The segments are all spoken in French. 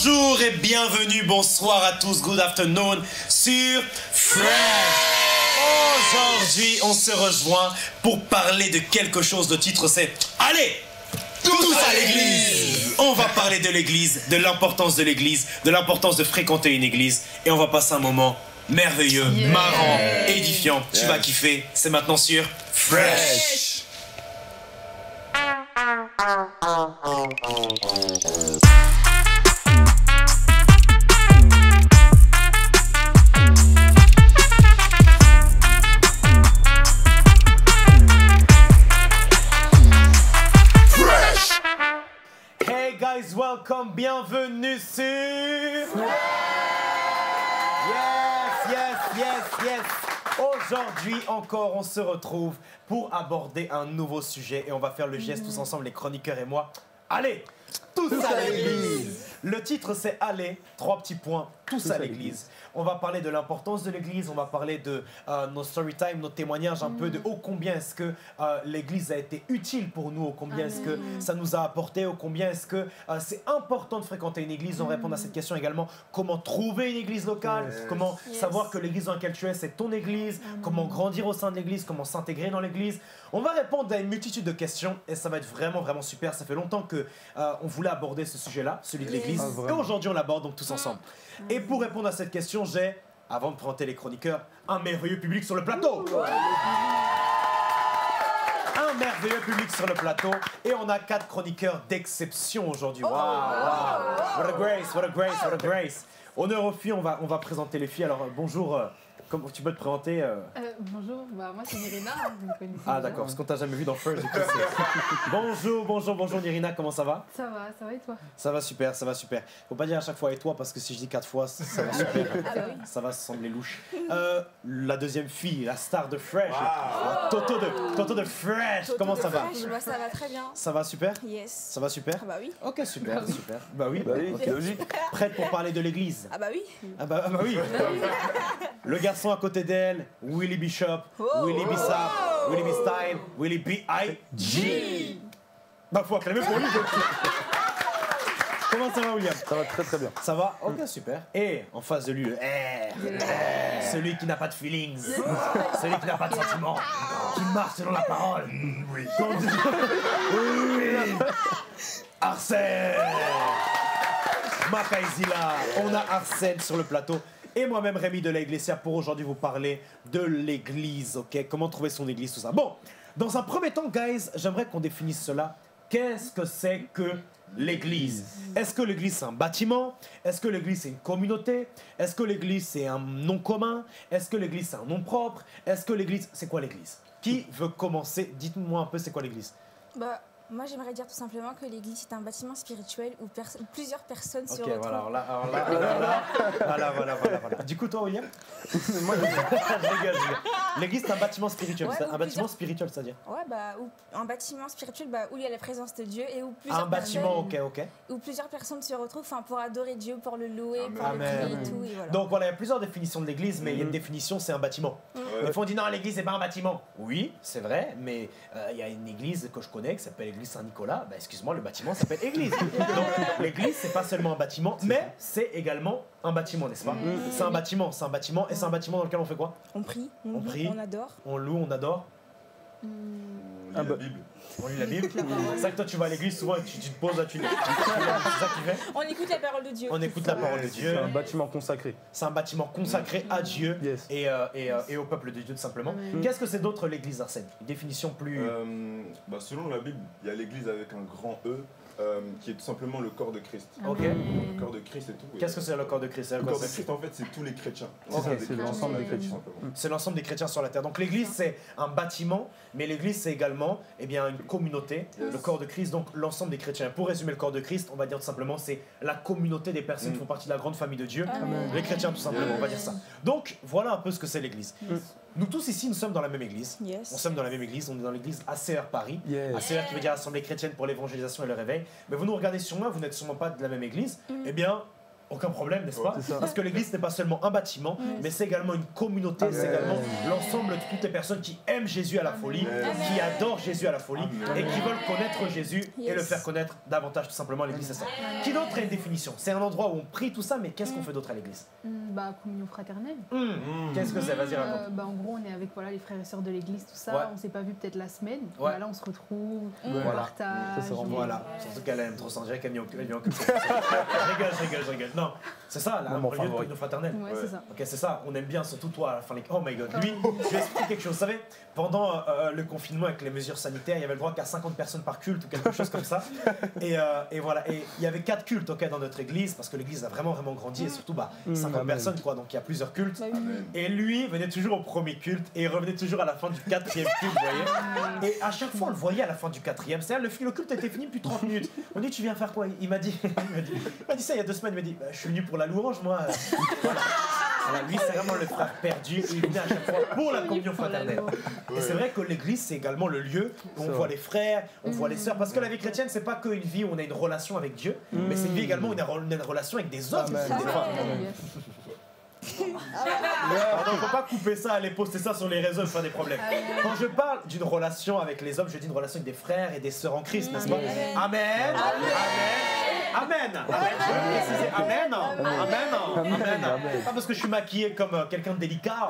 Bonjour et bienvenue, bonsoir à tous, good afternoon sur Fresh. Aujourd'hui, on se rejoint pour parler de quelque chose. Le titre c'est Allez, tous à l'église. On va parler de l'église, de l'importance de fréquenter une église. Et on va passer un moment merveilleux, marrant, édifiant. Tu vas kiffer, c'est maintenant sur Fresh. Hey guys, welcome, bienvenue sur... Yes. Aujourd'hui encore, on se retrouve pour aborder un nouveau sujet et on va faire le geste tous ensemble, les chroniqueurs et moi. Allez, tous à l'église. Le titre c'est Allez, 3 petits points, tous à l'église. On va parler de l'importance de l'église, on va parler de nos story time, nos témoignages, un peu de ô combien est-ce que l'église a été utile pour nous, ô combien est-ce que ça nous a apporté, ô combien est-ce que c'est important de fréquenter une église. On va répondre à cette question également, comment trouver une église locale, comment savoir que l'église dans laquelle tu es c'est ton église, comment grandir au sein de l'église, comment s'intégrer dans l'église. On va répondre à une multitude de questions et ça va être vraiment super. Ça fait longtemps que on voulait aborder ce sujet-là, celui de l'église, et aujourd'hui on l'aborde donc tous ensemble. Et pour répondre à cette question, j'ai, avant de présenter les chroniqueurs, un merveilleux public sur le plateau. Un merveilleux public sur le plateau et on a 4 chroniqueurs d'exception aujourd'hui. Wow. What a grace. Honneur aux filles, on va présenter les filles. Alors bonjour. Comment tu peux te présenter Bonjour, moi c'est Nirina, vous me connaissez. Ah d'accord, parce qu'on t'a jamais vu dans First. Bonjour Nirina, comment ça va? Ça va et toi? Ça va super. Faut pas dire à chaque fois et toi parce que si je dis 4 fois, ça va super. Ça va sembler louche. La deuxième fille, la star de Fresh, Toto de Fresh, comment ça va? Ça va très bien. Ça va super? Yes. Ça va super? Ah bah oui. Ok, super. Bah oui, okay. Logique. Prête pour parler de l'église? Ah bah oui. Ah bah oui. Le garçon à côté d'elle, Willy Bishop, Willy Bissap, Willy B Style, Willy B.I.G. Bah faut acclamer pour lui. Comment ça va William? Ça va très bien. Ça va? Ok, super. Et en face de lui, le celui qui n'a pas de feelings, celui qui n'a pas de sentiments, qui marche selon la parole. Oui. Arsène Makaizila. On a Arsène sur le plateau. Et moi-même, Rémi de la Iglesia, pour aujourd'hui vous parler de l'église, ok? Comment trouver son église, tout ça. Bon, dans un premier temps, guys, j'aimerais qu'on définisse cela. Qu'est-ce que c'est que l'église? Est-ce que l'église, c'est un bâtiment? Est-ce que l'église, c'est une communauté? Est-ce que l'église, c'est un nom commun? Est-ce que l'église, c'est un nom propre? Est-ce que l'église... C'est quoi l'église? Qui veut commencer? Dites-moi un peu, c'est quoi l'église? Bah, moi j'aimerais dire tout simplement que l'église c'est un bâtiment spirituel où plusieurs personnes se Ok, retrouvent. voilà. Du coup, toi, William? Moi, je rigole. L'église, c'est un bâtiment spirituel. Ouais, un bâtiment spirituel, c'est-à-dire? Ouais, bah, un bâtiment spirituel où il y a la présence de Dieu et où Un bâtiment, ok. où plusieurs personnes se retrouvent pour adorer Dieu, pour le louer, pour le Amen. prier et tout. Et voilà. Donc voilà, il y a plusieurs définitions de l'église, mais il y a une définition, c'est un bâtiment. Des fois on dit non, l'église c'est pas un bâtiment. Oui, c'est vrai, mais il y a une église que je connais qui s'appelle l'église Saint-Nicolas. Bah, excuse-moi, le bâtiment s'appelle église. Donc l'église c'est pas seulement un bâtiment, mais c'est également un bâtiment, n'est-ce pas? C'est un bâtiment, et c'est un bâtiment dans lequel on fait quoi? On prie, on prie, on adore. On loue, on adore. La Bible. On lit la Bible. C'est ça que toi tu vas à l'église souvent et tu te poses là, tu lis. C'est ça que tu fais? On écoute la parole de Dieu. On écoute la parole de Dieu. C'est un bâtiment consacré. C'est un bâtiment consacré à Dieu Yes. et au peuple de Dieu tout simplement. Qu'est-ce que c'est d'autre l'église, Arsène? Une définition plus... Selon la Bible, il y a l'église avec un grand E. Qui est tout simplement le corps de Christ. Ok. Le corps de Christ et tout. Qu'est-ce que c'est le corps de Christ? Le corps de Christ, en fait, c'est tous les chrétiens. C'est l'ensemble des chrétiens. C'est l'ensemble des chrétiens sur la terre. Donc l'église, c'est un bâtiment, mais l'église, c'est également une communauté, le corps de Christ, donc l'ensemble des chrétiens. Pour résumer le corps de Christ, on va dire tout simplement, c'est la communauté des personnes qui font partie de la grande famille de Dieu. Les chrétiens, tout simplement, on va dire ça. Donc voilà un peu ce que c'est l'église. Nous tous ici, nous sommes dans la même église. Yes. On sommes dans la même église, on est dans l'église ACR Paris. Yes. ACR qui veut dire Assemblée chrétienne pour l'évangélisation et le réveil. Mais vous nous regardez sûrement, vous n'êtes sûrement pas de la même église. Eh bien, aucun problème, n'est-ce pas? C'est ça. Parce que l'église n'est pas seulement un bâtiment, mais c'est également une communauté, c'est également l'ensemble de toutes les personnes qui aiment Jésus à la folie, qui adorent Jésus à la folie et qui veulent connaître Jésus et le faire connaître davantage tout simplement. L'église, c'est ça. Qui d'autre a une définition? C'est un endroit où on prie tout ça, mais qu'est-ce qu'on fait d'autre à l'église? Bah, communion fraternelle. Qu'est-ce que c'est? Vas-y, raconte. Bah, en gros, on est avec voilà, les frères et sœurs de l'église, tout ça. Ouais. On s'est pas vu peut-être la semaine. Ouais. Bah, là, on se retrouve, on Voilà. partage. Ça, c'est vraiment- Voilà, surtout qu'elle aime trop ça, on dirait qu'elle n'y a aucun. Je rigole. Non, c'est ça, là, un Moment lieu de favori. communion fraternelle. Ouais, c'est ça. Ok, c'est ça, on aime bien, surtout toi, à la fin. Oh my god, lui, je vais expliquer quelque chose. Vous savez, pendant le confinement avec les mesures sanitaires, il y avait le droit qu'à 50 personnes par culte ou quelque chose comme ça. Et voilà, et il y avait 4 cultes dans notre église, parce que l'église a vraiment grandi, et surtout 50 Amen. personnes, quoi, donc il y a plusieurs cultes. Bah, oui. Et lui venait toujours au premier culte et il revenait toujours à la fin du 4e culte, vous voyez. Et à chaque fois, on le voyait à la fin du 4e. C'est-à-dire, le culte était fini depuis 30 minutes. On dit, tu viens faire quoi? Il m'a dit ça il y a 2 semaines. Il m'a dit, je suis venu pour la louange, moi. Voilà. Voilà, lui, c'est vraiment le frère perdu. Et il venait à chaque fois pour la communion fraternelle. Et c'est vrai que l'église, c'est également le lieu où on voit les frères, on voit les sœurs. Parce que la vie chrétienne, c'est pas qu'une vie où on a une relation avec Dieu, mais c'est une vie également où on a une relation avec des hommes. Amen. Des fois. Pardon, faut pas couper ça, aller poster ça sur les réseaux et faire des problèmes. Quand je parle d'une relation avec les hommes, je dis une relation avec des frères et des sœurs en Christ, n'est-ce pas? Amen. Amen. Je veux préciser. Amen. Pas parce que je suis maquillé comme quelqu'un de délicat.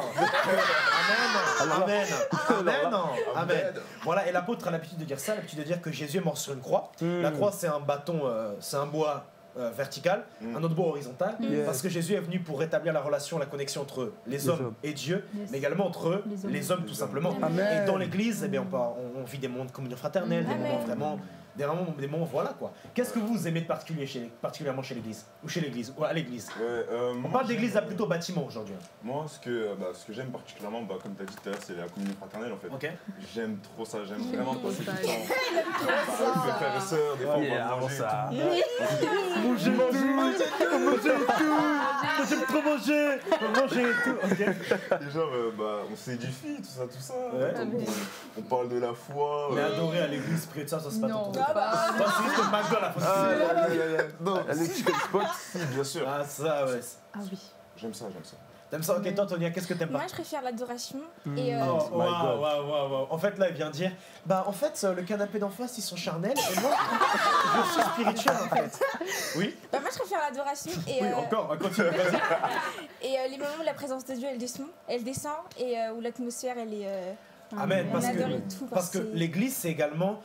Amen. Voilà, et l'apôtre a l'habitude de dire ça, l'habitude de dire que Jésus est mort sur une croix. La croix, c'est un bâton, c'est un bois vertical, un autre bois horizontal, parce que Jésus est venu pour rétablir la relation, la connexion entre les hommes et Dieu, mais également entre les hommes tout simplement. Amen. Et dans l'église, eh bien, on vit des moments de communion fraternelle, des moments vraiment, des moments, voilà quoi. Qu'est-ce que vous aimez de particulièrement chez l'église ou à l'église? On parle d'église là plutôt bâtiment aujourd'hui. Moi, ce que j'aime particulièrement, comme tu as dit tout à l'heure, c'est la communion fraternelle en fait. Ok. J'aime trop ça, j'aime vraiment passer du ça. temps avec mes frères et sœurs, des fois on va manger et tout. J'aime trop manger et tout. Ok. Et genre, on s'édifie, tout ça. Ouais. On parle de la foi. Mais adorer à l'église, prier de ça, c'est pas ton Non, truc. pas. Toi, c'est juste le McDo à la fin. Non, Les chicken spots. si, bien sûr. Ah, ça, ouais. Ah oui. J'aime ça. T'aimes ça? Ok, toi, Tonia, qu'est-ce que t'aimes pas? Moi, je préfère l'adoration. Et Oh, My God. waouh. En fait, là, il vient dire en fait, le canapé d'en face, ils sont charnels, et moi, je suis spirituel, en fait. Oui? moi, je préfère l'adoration. Et, Oui, encore, continue, vas-y. et les moments où la présence de Dieu, elle descend et où l'atmosphère, elle est. Amen, on adore et tout. parce que c'est- l'église, c'est également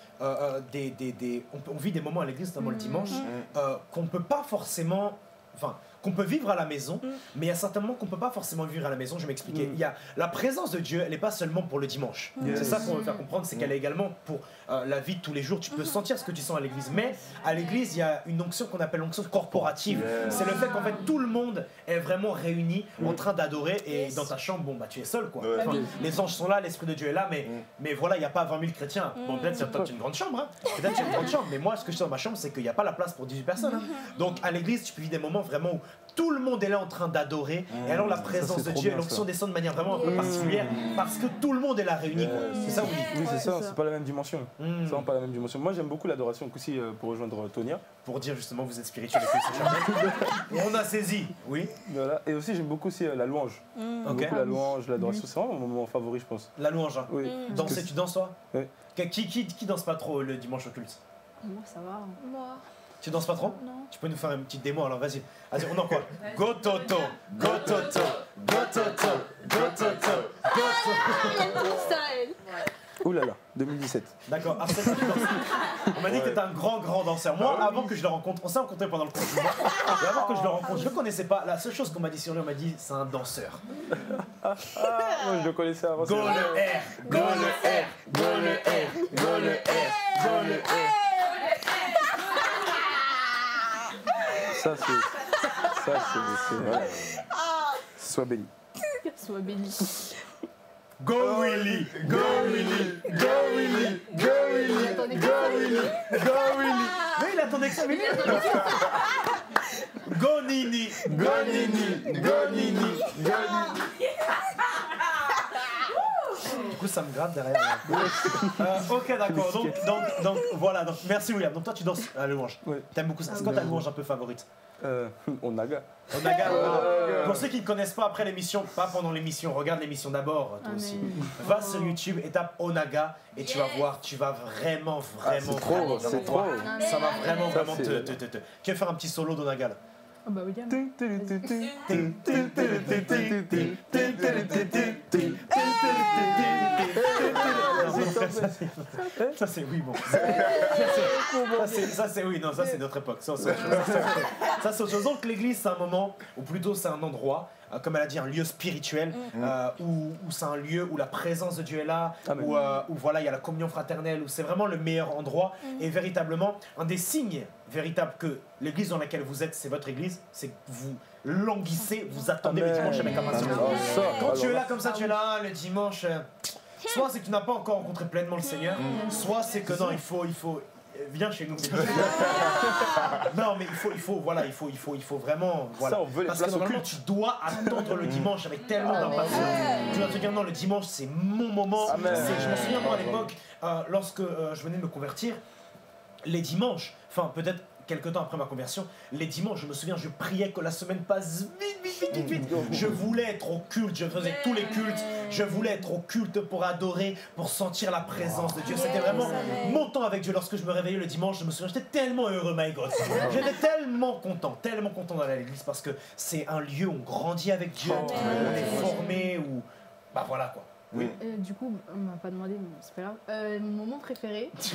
on vit des moments à l'église, notamment le dimanche, qu'on peut pas forcément. Enfin, qu'on peut vivre à la maison, mais il y a certainement qu'on peut pas forcément vivre à la maison. Je vais m'expliquer. Il y a la présence de Dieu, elle n'est pas seulement pour le dimanche. C'est ça qu'on veut faire comprendre, c'est qu'elle est également pour la vie de tous les jours. Tu peux sentir ce que tu sens à l'église, mais à l'église, il y a une onction qu'on appelle l'onction corporative. C'est le fait qu'en fait tout le monde est vraiment réuni en train d'adorer, et dans ta chambre, tu es seul quoi. Ouais. Enfin, les anges sont là, l'esprit de Dieu est là, mais voilà, il n'y a pas 20 000 chrétiens. Bon, peut-être que toi tu as une grande chambre, hein. Peut-être que tu as une grande chambre, mais moi ce que je sais dans ma chambre, c'est qu'il n'y a pas la place pour 18 personnes. Hein. Donc à l'église, tu peux vivre des moments vraiment où tout le monde est là en train d'adorer, et alors la présence c'est de trop Dieu, bien, l'onction ça. descend de manière vraiment un peu particulière, parce que tout le monde est là réuni. quoi. C'est ça, oui. Oui, c'est ça, c'est ça. c'est pas la même dimension. C'est vraiment pas la même dimension. Moi, j'aime beaucoup l'adoration aussi pour rejoindre Tonia. Pour dire justement, vous êtes spirituel et que c'est charnel. On a saisi, oui. Voilà. Et aussi, j'aime beaucoup aussi la louange. J'aime Ok. beaucoup la louange, l'adoration. C'est vraiment mon moment favori, je pense. La louange. Hein. Oui. Danser, tu danses toi? Oui. Qui danse pas trop le dimanche au culte? Moi, ça va. Moi, Tu danses pas trop? non. Tu peux nous faire une petite démo alors, vas-y. Vas-y, on en quoi? Go Toto, go Toto, go Toto, go Toto, go Toto. Ouh là là, 2017. D'accord, Arsène, tu danses. On m'a dit que t'étais un grand danseur. Moi, avant que je le rencontre, on s'est rencontrés pendant le confinement. Et avant que je le rencontre, je le connaissais pas. La seule chose qu'on m'a dit sur lui, on m'a dit c'est un danseur. Moi, je le connaissais avant. Go le R, go le R, go le R, go le R, go le R. Ça, c'est. Voilà. Sois béni. Sois béni. Go Willy, go Willy, go Willy, go Willy, Attendez, go Willy, go Willy. Mais il attendait que ça, mais Go Nini, go Nini, go Nini, go Nini. coup, ça me gratte derrière. Ok, d'accord. Donc, voilà. Donc, merci, William. Donc, toi, tu danses à la louange. Oui. T'aimes beaucoup ça. C'est quoi ta louange un peu favorite? Onaga. Onaga. Pour ceux qui ne connaissent pas après l'émission, pas pendant l'émission, regarde l'émission d'abord, toi aussi. Va sur YouTube et tape Onaga et tu vas voir, tu vas vraiment c'est trop. Ça va vraiment Ça, te. Tu veux faire un petit solo d'Onaga là? Ah bah William. Ça c'est oui bon. Ça c'est oui non ça c'est notre époque. Ça c'est autre chose. Donc l'église c'est un moment ou plutôt c'est un endroit. Comme elle a dit, un lieu spirituel où c'est un lieu où la présence de Dieu est là, où voilà, il y a la communion fraternelle, où c'est vraiment le meilleur endroit. Et véritablement, un des signes véritables que l'église dans laquelle vous êtes, c'est votre église, c'est que vous languissez, vous attendez le dimanche avec impatience. Quand tu es là comme ça, tu es là le dimanche. Soit c'est que tu n'as pas encore rencontré pleinement le Seigneur, soit c'est que non, il faut viens chez nous. Non mais il faut vraiment voilà. Ça, on veut les parce que places normalement tu dois attendre le dimanche avec tellement d'impatience. Tu dois te dire non, le dimanche c'est mon moment. Je me souviens moi à l'époque lorsque je venais de me convertir, les dimanches, enfin peut-être quelques temps après ma conversion, les dimanches, je me souviens, je priais que la semaine passe vite. Je voulais être au culte, je faisais tous les cultes, je voulais être au culte pour adorer, pour sentir la présence de Dieu. C'était vraiment mon temps avec Dieu. Lorsque je me réveillais le dimanche, je me souviens, j'étais tellement heureux, my God. J'étais tellement content d'aller à l'église parce que c'est un lieu où on grandit avec Dieu, où on est formé, où... Bah voilà quoi. Oui. Du coup, on m'a pas demandé, mais c'est pas grave. Mon moment préféré. C'est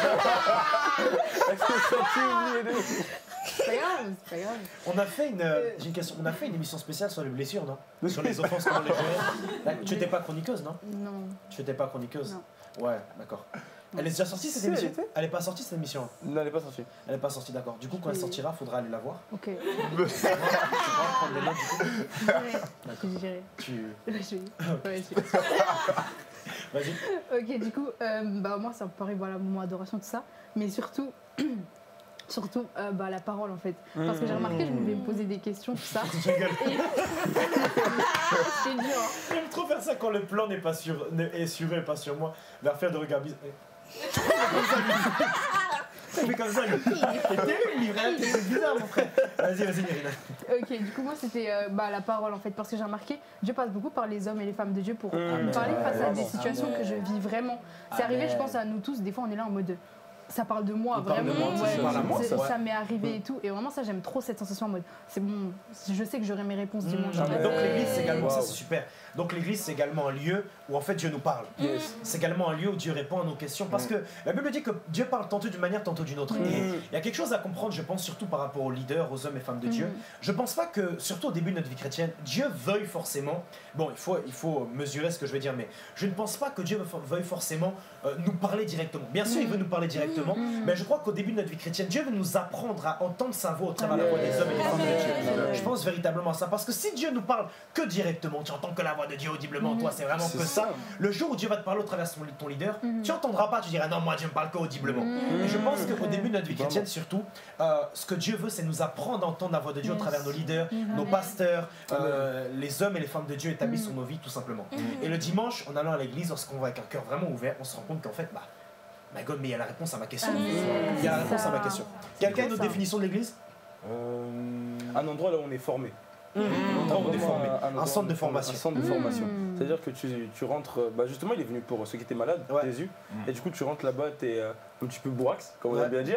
pas grave. On a fait j'ai une question. On a fait une émission spéciale sur les blessures, non? Sur les offenses, comment les gérer. Tu n'étais pas chroniqueuse, non? Non. Tu n'étais pas chroniqueuse? Non. Ouais, d'accord. Elle est déjà sortie cette émission? Elle est pas sortie cette émission? Non, elle est pas sortie. Elle est pas sortie, d'accord. Du coup, quand elle sortira, faudra aller la voir. Ok. Tu vas prendre les notes, du coup. Je dirais. Vas-y. Ok, du coup, moi, ça me paraît, voilà, moment adoration, tout ça. Mais surtout, la parole, en fait. Parce que j'ai remarqué, je devais me poser des questions, tout ça. Je rigole. C'est dur. J'aime trop faire ça quand le plan n'est pas sur pas sur moi. Vers faire de regard bizarre. Il fait comme ça, lui. C'est bizarre, mon frère. Vas-y, Mérina. Ok, du coup, moi, c'était la parole, en fait, parce que j'ai remarqué, Dieu passe beaucoup par les hommes et les femmes de Dieu pour parler face à des situations que je vis vraiment. C'est arrivé, je pense, à nous tous. Des fois, on est là en mode... Ça parle de moi, vraiment. Ça m'est arrivé et tout. Et vraiment, ça, j'aime trop cette sensation en mode, c'est bon, je sais que j'aurai mes réponses dimanche. Donc l'église, c'est également, ça c'est super. Donc l'église, c'est également un lieu où en fait Dieu nous parle. C'est également un lieu où Dieu répond à nos questions. Parce que la Bible dit que Dieu parle tantôt d'une manière, tantôt d'une autre. Et il y a quelque chose à comprendre, je pense, surtout par rapport aux leaders, aux hommes et femmes de Dieu. Je pense pas que, surtout au début de notre vie chrétienne, Dieu veuille forcément, bon, il faut mesurer ce que je vais dire, mais je ne pense pas que Dieu veuille forcément nous parler directement. Bien sûr, il veut nous parler directement, mais je crois qu'au début de notre vie chrétienne, Dieu veut nous apprendre à entendre sa voix au travers de la voix des hommes et des femmes de Dieu. Je pense véritablement à ça, parce que si Dieu nous parle que directement, tu entends que la voix de Dieu audiblement, toi, c'est vraiment que ça. Le jour où Dieu va te parler au travers de ton leader, tu n'entendras pas, tu diras non, moi Dieu me parle que audiblement. Et je pense qu'au début de notre vie chrétienne, surtout, ce que Dieu veut, c'est nous apprendre à entendre la voix de Dieu au travers de nos leaders, nos pasteurs, les hommes et les femmes de Dieu établis sur nos vies, tout simplement. Et le dimanche, en allant à l'église, lorsqu'on va avec un cœur vraiment ouvert, on se rend compte qu'en fait, my God, mais il y a la réponse à ma question. Il y a la réponse à ma question. Quelqu'un a une autre définition de l'église? Un endroit là où on est formé. Un centre de formation. Un centre de formation. C'est-à-dire que tu rentres. Justement, il est venu pour ceux qui étaient malades, Jésus. Et du coup, tu rentres là-bas, t'es un petit peu bourrax, comme on aime bien dire.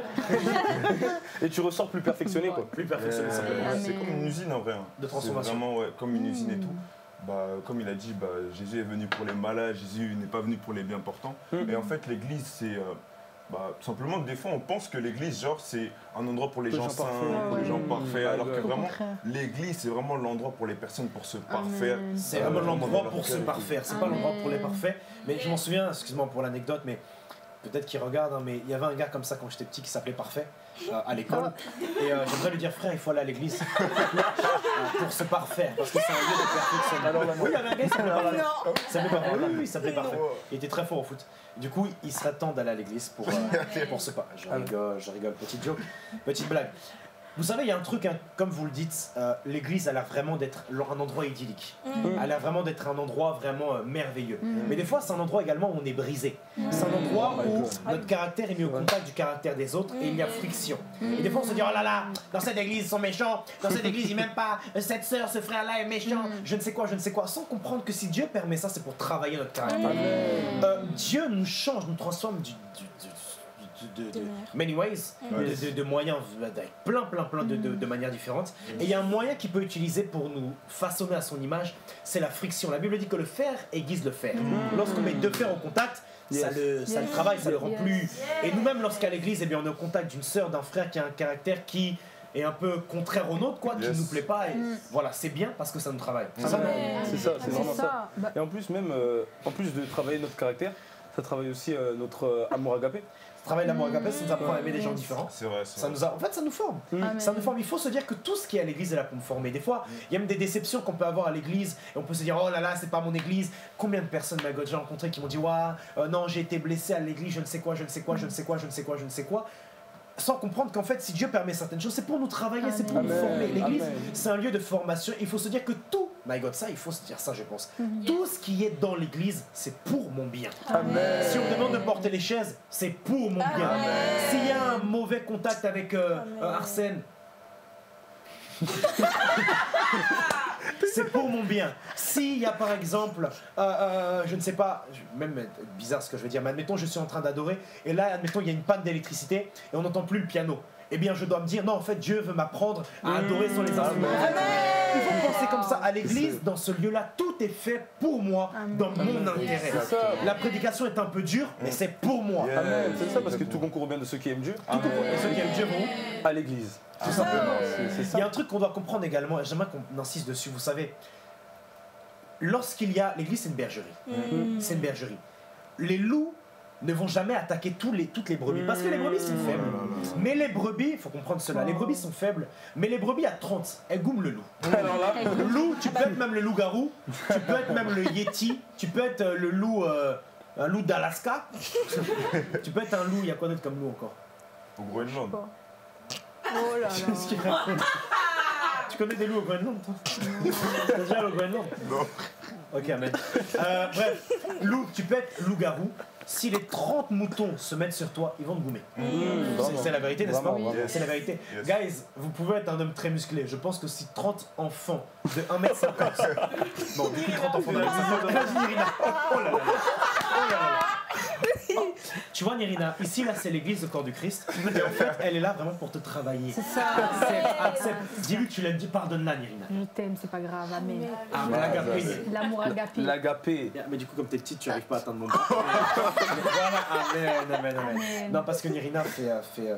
Et tu ressors plus perfectionné, quoi. Plus perfectionné, simplement. C'est comme une usine en vrai. De transformation. C'est vraiment comme une usine et tout. Comme il a dit, Jésus est venu pour les malades, Jésus n'est pas venu pour les bien portants. Et en fait, l'église, c'est. Tout simplement, des fois, on pense que l'église, genre, c'est un endroit pour les gens saints, pour les gens parfaits, alors que vraiment, l'église, c'est vraiment l'endroit pour les personnes pour se parfaire. C'est vraiment l'endroit pour se parfaire, c'est pas l'endroit pour les parfaits. Mais je m'en souviens, excuse-moi pour l'anecdote, mais peut-être qu'il regarde, mais il y avait un gars comme ça quand j'étais petit qui s'appelait Parfait à l'école. Et j'aimerais lui dire, frère, il faut aller à l'église pour se parfaire, parce que c'est un lieu de perfection. Oui, il y avait un gars qui s'appelait Parfait. Oui, il s'appelait Parfait. Il était très fort au foot. Du coup, il serait temps d'aller à l'église pour se parfaire. Je rigole, petite joke, petite blague. Vous savez, il y a un truc, hein, comme vous le dites, l'église a l'air vraiment d'être un endroit idyllique. Elle a l'air vraiment d'être un endroit vraiment merveilleux. Mais des fois, c'est un endroit également où on est brisé. C'est un endroit où notre caractère est mis au contact du caractère des autres et il y a friction. Et des fois, on se dit, oh là là, dans cette église, ils sont méchants, dans cette église, ils m'aiment pas, cette sœur, ce frère-là est méchant, je ne sais quoi, sans comprendre que si Dieu permet ça, c'est pour travailler notre caractère. Dieu nous change, nous transforme de many ways, de moyens, avec plein de manières différentes. Et il y a un moyen qu'il peut utiliser pour nous façonner à son image, c'est la friction. La Bible dit que le fer aiguise le fer. Lorsqu'on met deux fers au contact, ça le travaille, ça le rend plus. Et nous-mêmes, lorsqu'à l'église, eh bien, on est au contact d'une sœur, d'un frère qui a un caractère qui est un peu contraire au nôtre, quoi, qui ne nous plaît pas. Et voilà, c'est bien parce que ça nous travaille. C'est ça, c'est vraiment ça. Et en plus, même, en plus de travailler notre caractère, ça travaille aussi notre amour agapé. Travail l'amour agapé, ça nous apprend à aimer des gens différents. C'est vrai. En fait, ça nous forme. Ça nous forme. Il faut se dire que tout ce qui est à l'église est là pour me former. Des fois, il y a même des déceptions qu'on peut avoir à l'église et on peut se dire, oh là là, c'est pas mon église. Combien de personnes, my God, j'ai rencontré qui m'ont dit, non, j'ai été blessé à l'église, je ne sais quoi. Sans comprendre qu'en fait, si Dieu permet certaines choses, c'est pour nous travailler, c'est pour nous former. L'église, c'est un lieu de formation. Il faut se dire que tout, my God, ça, il faut se dire ça, je pense. Tout ce qui est dans l'église, c'est pour mon bien. Si on demande de porter les chaises, c'est pour mon bien. S'il y a un mauvais contact avec Arsène, c'est pour mon bien. S'il y a par exemple, je ne sais pas, même bizarre ce que je veux dire, mais admettons je suis en train d'adorer et là admettons il y a une panne d'électricité et on n'entend plus le piano. Eh bien je dois me dire non en fait Dieu veut m'apprendre à adorer sur les instruments. Il faut penser comme ça à l'église, dans ce lieu-là, tout est fait pour moi, dans mon intérêt. La prédication est un peu dure, mais c'est pour moi. C'est ça, parce que tout concourt au bien de ceux qui aiment Dieu. Et ceux qui aiment Dieu vont à l'église. Tout simplement. Il y a un truc qu'on doit comprendre également, et j'aimerais qu'on insiste dessus, vous savez, lorsqu'il y a... L'église, c'est une bergerie. C'est une bergerie. Les loups ne vont jamais attaquer toutes les brebis, parce que les brebis sont faibles. Mais les brebis, il faut comprendre cela, les brebis sont faibles, mais les brebis à 30, elles goument le loup. Alors là, loup, tu peux être même le loup-garou, tu peux être même le yéti, tu peux être le loup, un loup d'Alaska, tu peux être un loup, il y a quoi d'autre comme loup encore? Au Groenland. Oh là Qu'est-ce qu'il raconte? Tu connais des loups au Groenland, toi? T'as déjà allé au Groenland? Non. Ok, amen. Bref, loup, tu peux être loup-garou. Si les 30 moutons se mettent sur toi, ils vont te goumer. C'est la vérité, n'est-ce pas? C'est la vérité. Guys, vous pouvez être un homme très musclé. Je pense que si 30 enfants de 1m50... Bon, du coup, 30 enfants de 1m50... Imagine Irina. Oh là là. Oh là là. Tu vois Nirina, ici là c'est l'église du corps du Christ et en fait elle est là vraiment pour te travailler. C'est ça. Accepte. Dis-lui que tu l'aimes, dis pardonne-la Nirina. Je t'aime, c'est pas grave, amen. L'agapé. L'amour agapé. L'agapé. Mais du coup comme t'es petite tu n'arrives pas à atteindre mon bras. Voilà, amen. Non parce que Nirina fait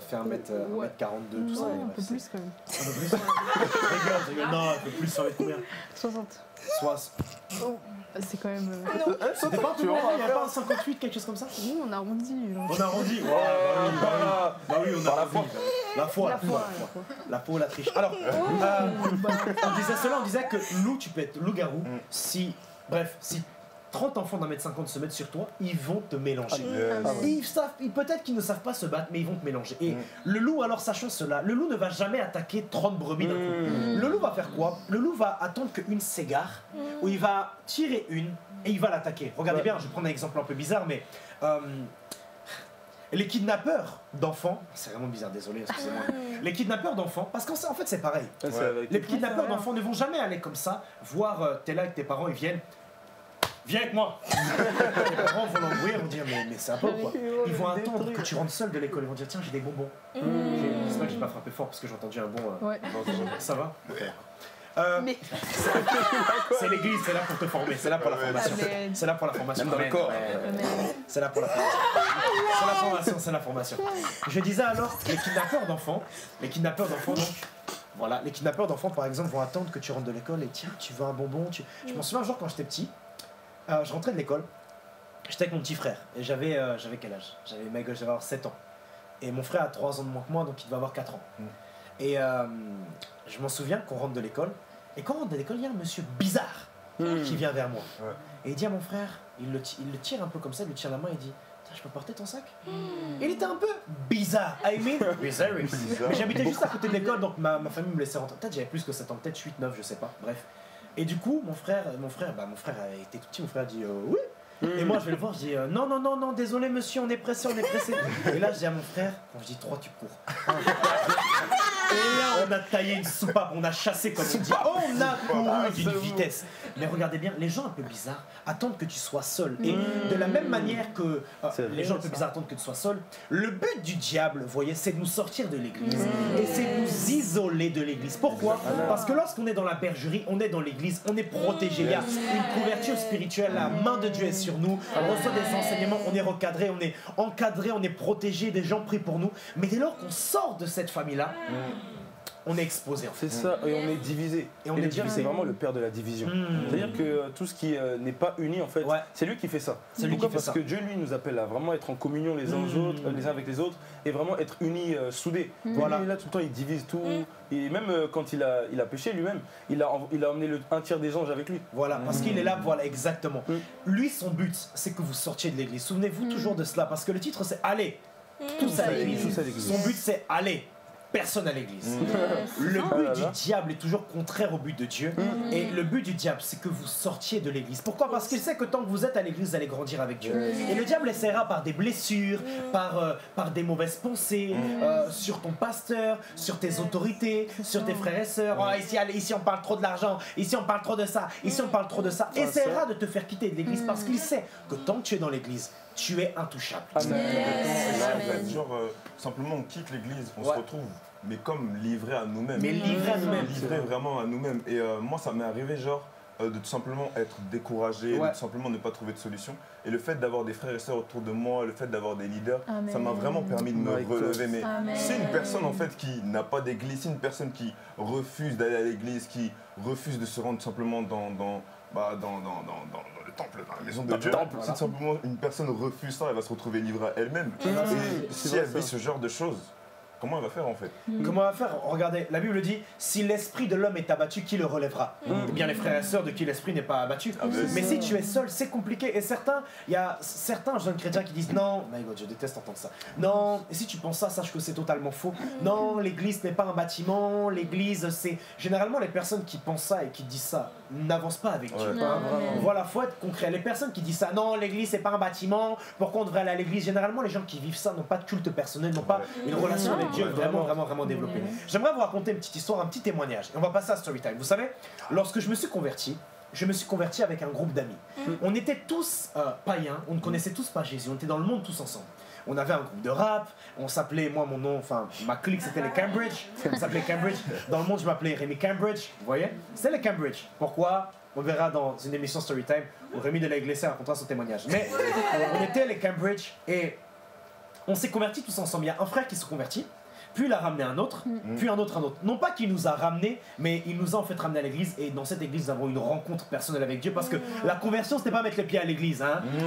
1m42 tout ça. Un peu plus quand même. Un peu plus. Regarde, non, un peu plus, ça va être combien? 60. C'est quand même... C'était pas un peu moins, il n'y a pas un 58, quelque chose comme ça? Nous on arrondit. On arrondit. Bah oui, on a la foi. La peau, la triche. Alors, on disait cela, on disait que loup, tu peux être loup-garou. Si 30 enfants d'1m50 se mettent sur toi, ils vont te mélanger. Peut-être qu'ils ne savent pas se battre, mais ils vont te mélanger. Et le loup, alors sachant cela, le loup ne va jamais attaquer 30 brebis d'un coup. Le loup va faire quoi? Le loup va attendre qu'une s'égare, ou il va tirer une, et il va l'attaquer. Regardez bien, je vais prendre un exemple un peu bizarre, mais... les kidnappeurs d'enfants, c'est vraiment bizarre, désolé, excusez-moi. Les kidnappeurs d'enfants, parce qu'en fait c'est pareil. Les kidnappeurs d'enfants ne vont jamais aller comme ça, voir t'es là avec tes parents, ils viennent. Viens avec moi. Les parents vont l'embrouiller, vont dire mais c'est un peu quoi. Ils vont attendre que tu rentres seul de l'école, ils vont dire tiens j'ai des bonbons. J'espère que j'ai pas frappé fort parce que j'ai entendu un bon. Ouais. Ça va? C'est l'église, c'est là pour te former, c'est là pour la formation. C'est là pour la formation. Même dans le corps. C'est là pour la formation. C'est la formation. Je disais alors, les kidnappeurs d'enfants donc, voilà, les kidnappeurs d'enfants par exemple vont attendre que tu rentres de l'école et tiens, tu veux un bonbon. Je m'en souviens un jour quand j'étais petit, je rentrais de l'école, j'étais avec mon petit frère et j'avais quel âge? J'avais avoir 7 ans. Et mon frère a 3 ans de moins que moi, donc il devait avoir 4 ans. Et je m'en souviens qu'on rentre de l'école, et quand on rentre de l'école, il y a un monsieur bizarre qui vient vers moi. Et il dit à mon frère, il le tire un peu comme ça, il lui tire la main et il dit je peux porter ton sac? Il était un peu bizarre. I mean, bizarre. Mais j'habitais juste à côté de l'école, donc ma famille me laissait rentrer. Peut-être j'avais plus que 7 ans, peut-être 8, 9, je sais pas. Bref. Et du coup, mon frère avait été tout petit, mon frère dit oui. Et moi je vais le voir, je dis non, désolé monsieur, on est pressé. Et là je dis à mon frère, quand je dis 3, tu cours. Et là on a taillé une soupape, on a chassé comme on dit, on a couru d'une vitesse. Mais regardez bien, les gens un peu bizarres attendent que tu sois seul. Et de la même manière que les gens un peu bizarres attendent que tu sois seul, le but du diable, vous voyez, c'est de nous sortir de l'église. Et c'est de nous isoler de l'église. Pourquoi? Parce que lorsqu'on est dans la bergerie, on est dans l'église, on est protégé. Il y a une couverture spirituelle, la main de Dieu est sur nous, on reçoit des enseignements, on est recadré, on est encadré, on est protégé, des gens prient pour nous. Mais dès lors qu'on sort de cette famille-là, on est exposé. En fait. C'est ça, et on est divisé. Et le diable, c'est vraiment le père de la division. C'est-à-dire que tout ce qui n'est pas uni, en fait, c'est lui qui fait ça. Pourquoi? Parce que Dieu, lui, nous appelle à vraiment être en communion les uns avec les autres, et vraiment être unis, soudés. Voilà. Là, tout le temps, il divise tout. Et même quand il a péché lui-même, il a emmené un tiers des anges avec lui. Voilà, parce qu'il est là, voilà, exactement. Lui, son but, c'est que vous sortiez de l'église. Souvenez-vous toujours de cela, parce que le titre, c'est Allez, tous à l'église. Son but, c'est Allez. Personne à l'église. Le but du diable est toujours contraire au but de Dieu. Et le but du diable, c'est que vous sortiez de l'église. Pourquoi? Parce qu'il sait que tant que vous êtes à l'église, vous allez grandir avec Dieu. Et le diable essaiera par des blessures, par des mauvaises pensées, sur ton pasteur, sur tes autorités, sur tes frères et sœurs. Oh, ici on parle trop de l'argent, ici on parle trop de ça, ici on parle trop de ça. Essaiera de te faire quitter de l'église parce qu'il sait que tant que tu es dans l'église, tu es intouchable. Genre, simplement on quitte l'église, on se retrouve, mais comme livré à nous-mêmes. Mais livré à nous-mêmes. Livré vraiment à nous-mêmes. Et moi, ça m'est arrivé, genre, de tout simplement être découragé, de tout simplement ne pas trouver de solution. Et le fait d'avoir des frères et sœurs autour de moi, le fait d'avoir des leaders, ça m'a vraiment permis de me relever. Mais c'est une personne, en fait, qui n'a pas d'église, c'est une personne qui refuse d'aller à l'église, qui refuse de se rendre simplement dans le temple, dans la maison de Dieu. Si simplement une personne refuse ça, elle va se retrouver livrée à elle-même. Et si elle vit ce genre de choses, comment elle va faire en fait? Comment elle va faire? Regardez, la Bible dit, si l'esprit de l'homme est abattu, qui le relèvera? Eh bien les frères et sœurs de qui l'esprit n'est pas abattu. Mais si tu es seul, c'est compliqué. Et il y a certains jeunes chrétiens qui disent, non, my God, je déteste entendre ça. Non, et si tu penses ça, sache que c'est totalement faux. Non, l'église n'est pas un bâtiment, l'église c'est... Généralement les personnes qui pensent ça et qui disent ça n'avancent pas avec Dieu. Voilà, faut être concret. Les personnes qui disent ça, non, l'église c'est pas un bâtiment, pourquoi on devrait aller à l'église? Généralement les gens qui vivent ça n'ont pas de culte personnel, n'ont pas une relation avec Dieu vraiment développé. J'aimerais vous raconter une petite histoire, un petit témoignage. Et on va passer à Storytime. Vous savez, lorsque je me suis converti avec un groupe d'amis. On était tous païens, on ne connaissait tous pas Jésus, on était dans le monde tous ensemble. On avait un groupe de rap, on s'appelait, moi mon nom, enfin ma clique c'était les Cambridge, on s'appelait Cambridge. Dans le monde je m'appelais Rémi Cambridge, vous voyez? C'est les Cambridge. Pourquoi? On verra dans une émission Storytime où Rémi de la Iglesia racontera son témoignage. Mais on était les Cambridge et on s'est convertis tous ensemble. Il y a un frère qui s'est converti. Puis il a ramené un autre, puis un autre. Non pas qu'il nous a ramenés, mais il nous a en fait ramenés à l'église. Et dans cette église, nous avons une rencontre personnelle avec Dieu. Parce que la conversion, ce n'est pas mettre les pieds à l'église.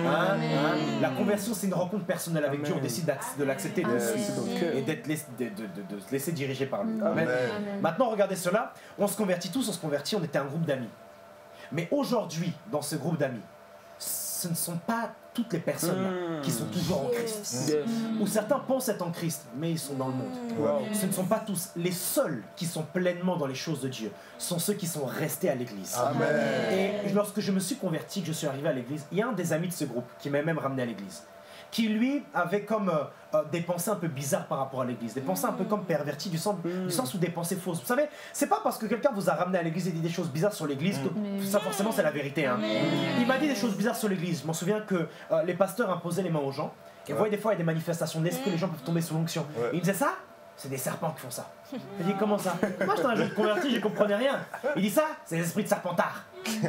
La conversion, c'est une rencontre personnelle avec Dieu. On décide de l'accepter, de le suivre et de se laisser diriger par lui. Maintenant, regardez cela. On se convertit tous, on était un groupe d'amis. Mais aujourd'hui, dans ce groupe d'amis, ce ne sont pas toutes les personnes qui sont toujours en Christ. Ou certains pensent être en Christ, mais ils sont dans le monde. Ce ne sont pas tous. Les seuls qui sont pleinement dans les choses de Dieu sont ceux qui sont restés à l'église. Et lorsque je me suis converti, que je suis arrivé à l'église, il y a un des amis de ce groupe qui m'a même ramené à l'église, qui lui avait comme des pensées un peu bizarres par rapport à l'église, des pensées un peu comme perverties du sens où des pensées fausses. Vous savez, c'est pas parce que quelqu'un vous a ramené à l'église et dit des choses bizarres sur l'église que ça forcément c'est la vérité. Il m'a dit des choses bizarres sur l'église. Je m'en souviens que les pasteurs imposaient les mains aux gens. Et vous voyez, des fois il y a des manifestations d'esprit, les gens peuvent tomber sous l'onction. Il me disait ça, c'est des serpents qui font ça. Je dis comment ça? Moi j'étais un jeune converti, je comprenais rien. Il dit ça, c'est les esprits de serpentard.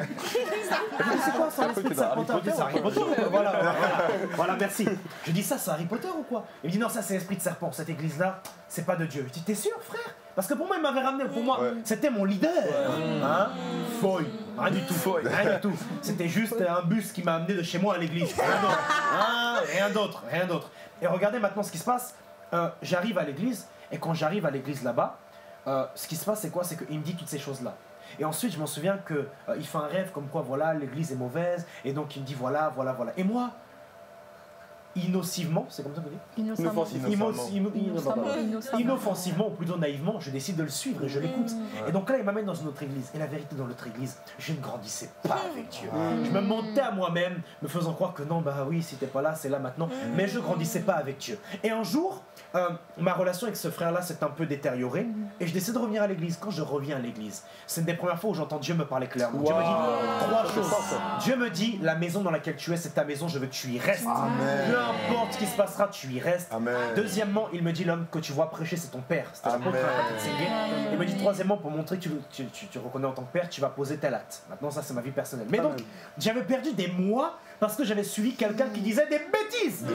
C'est quoi ça, l'esprit de Serpentard? C'est Harry Potter ou quoi? Voilà, merci. Je dis ça, c'est Harry Potter ou quoi? Il me dit non, ça c'est l'esprit de serpent. Cette église-là, c'est pas de Dieu. Je dis t'es sûr, frère? Parce que pour moi, il m'avait ramené. Pour moi, c'était mon leader. Fouille. Rien du tout. Rien du tout. C'était juste un bus qui m'a amené de chez moi à l'église. Rien d'autre. Et regardez maintenant ce qui se passe. J'arrive à l'église. Et quand j'arrive à l'église là-bas, ce qui se passe, c'est quoi? C'est qu'il me dit toutes ces choses-là. Et ensuite, je m'en souviens qu'il fait un rêve comme quoi, voilà, l'église est mauvaise. Et donc, il me dit, voilà. Et moi, innocivement, c'est comme ça qu'on dit inoffensivement ou plutôt naïvement, je décide de le suivre et je l'écoute. Et donc là, il m'amène dans une autre église. Et la vérité, dans l'autre église, je ne grandissais pas avec Dieu. Je me mentais à moi-même, me faisant croire que non, bah oui, si t'es pas là, c'est là maintenant. Mais je grandissais pas avec Dieu. Et un jour, ma relation avec ce frère-là s'est un peu détériorée et je décide de revenir à l'église. Quand je reviens à l'église, c'est une des premières fois où j'entends Dieu me parler clairement. Dieu me dit 3 choses. Dieu me dit, la maison dans laquelle tu es, c'est ta maison, je veux que tu y restes. Peu importe ce qui se passera, tu y restes. Amen. Deuxièmement, il me dit, l'homme que tu vois prêcher, c'est ton père. C'était l'apôtre Séguier. Il me dit, troisièmement, pour montrer que tu reconnais en tant que père, tu vas poser tel acte. Maintenant, ça, c'est ma vie personnelle. Mais donc, j'avais perdu des mois parce que j'avais suivi quelqu'un qui disait des bêtises.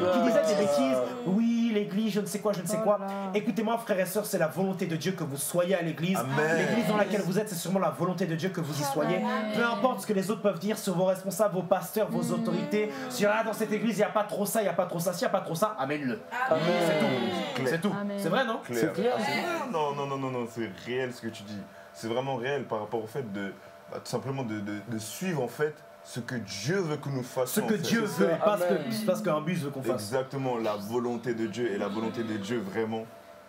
Oui, l'église, je ne sais quoi, je ne sais quoi. Écoutez-moi, frères et sœurs, c'est la volonté de Dieu que vous soyez à l'église. L'église dans laquelle vous êtes, c'est sûrement la volonté de Dieu que vous y soyez. Peu importe ce que les autres peuvent dire sur vos responsables, vos pasteurs, vos autorités. Sur dans cette église, il n'y a pas trop ça, il n'y a pas trop ça. S'il n'y a pas trop ça, amène-le. C'est tout. C'est vrai, non? C'est clair. Non, c'est réel ce que tu dis. C'est vraiment réel par rapport au fait de tout simplement de suivre en fait ce que Dieu veut que nous fassions. Ce que Dieu veut, et pas ce qu'un bus veut qu'on fasse. Exactement, la volonté de Dieu et la volonté de Dieu vraiment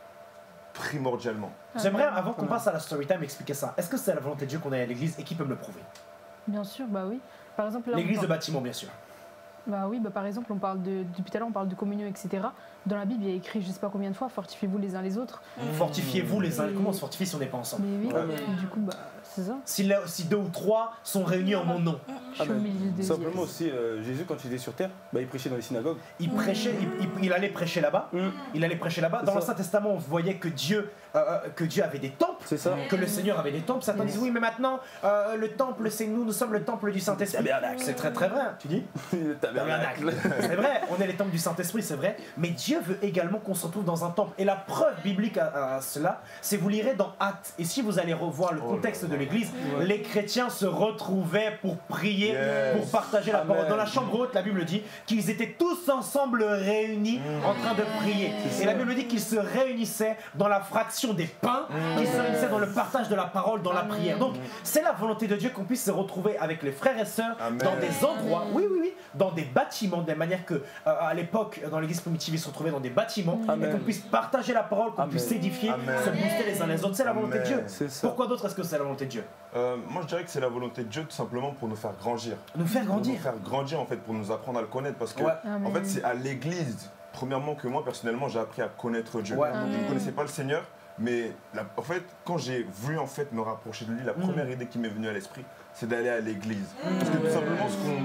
primordialement. J'aimerais, avant qu'on passe à la story time, expliquer ça. Est-ce que c'est la volonté de Dieu qu'on aille à l'église et qui peut me le prouver? Bien sûr, bah oui. Par exemple, l'église de bâtiment, bien sûr. Bah oui, bah par exemple, depuis tout à l'heure, on parle de communion, etc. Dans la Bible, il y a écrit, je sais pas combien de fois, fortifiez-vous les uns les autres. Fortifiez-vous les uns. Comment on se fortifie si on n'est pas ensemble? Mais oui, du coup, bah c'est ça. Si 2 ou 3 sont réunis en mon nom. Simplement aussi, Jésus, quand il était sur terre, il prêchait dans les synagogues. Il prêchait, il allait prêcher là-bas. Il allait prêcher là-bas. Dans l'Ancien Testament, on voyait que Dieu avait des temples. C'est ça. Que le Seigneur avait des temples. Certains disent oui, mais maintenant, le temple, c'est nous sommes le temple du Saint-Esprit. C'est très très vrai. Tu dis tabernacle. C'est vrai, on est les temples du Saint-Esprit, c'est vrai. Mais Dieu veut également qu'on se retrouve dans un temple. Et la preuve biblique à cela, c'est vous lirez dans Actes. Et si vous allez revoir le contexte de l'église, les chrétiens se retrouvaient pour prier, pour partager la parole. Dans la chambre haute, la Bible dit qu'ils étaient tous ensemble réunis en train de prier. Et la Bible dit qu'ils se réunissaient dans la fraction des pains, qu'ils se réunissaient dans le partage de la parole, dans la prière. Donc, c'est la volonté de Dieu qu'on puisse se retrouver avec les frères et sœurs dans des endroits, dans des bâtiments, de manière que à l'époque, dans l'église primitive, ils se retrouvaient dans des bâtiments et qu'on puisse partager la parole, qu'on puisse s'édifier, se booster les uns les autres. C'est la volonté de Dieu. Pourquoi d'autre est-ce que c'est la volonté de Dieu? Moi, je dirais que c'est la volonté de Dieu tout simplement pour nous faire grandir. Nous faire grandir. Nous faire grandir en fait, pour nous apprendre à le connaître. Parce que en fait, c'est à l'église, premièrement, que moi personnellement, j'ai appris à connaître Dieu. Je ne connaissais pas le Seigneur. Mais en fait, quand j'ai voulu en fait me rapprocher de lui, la première idée qui m'est venue à l'esprit, c'est d'aller à l'église. Parce que tout simplement,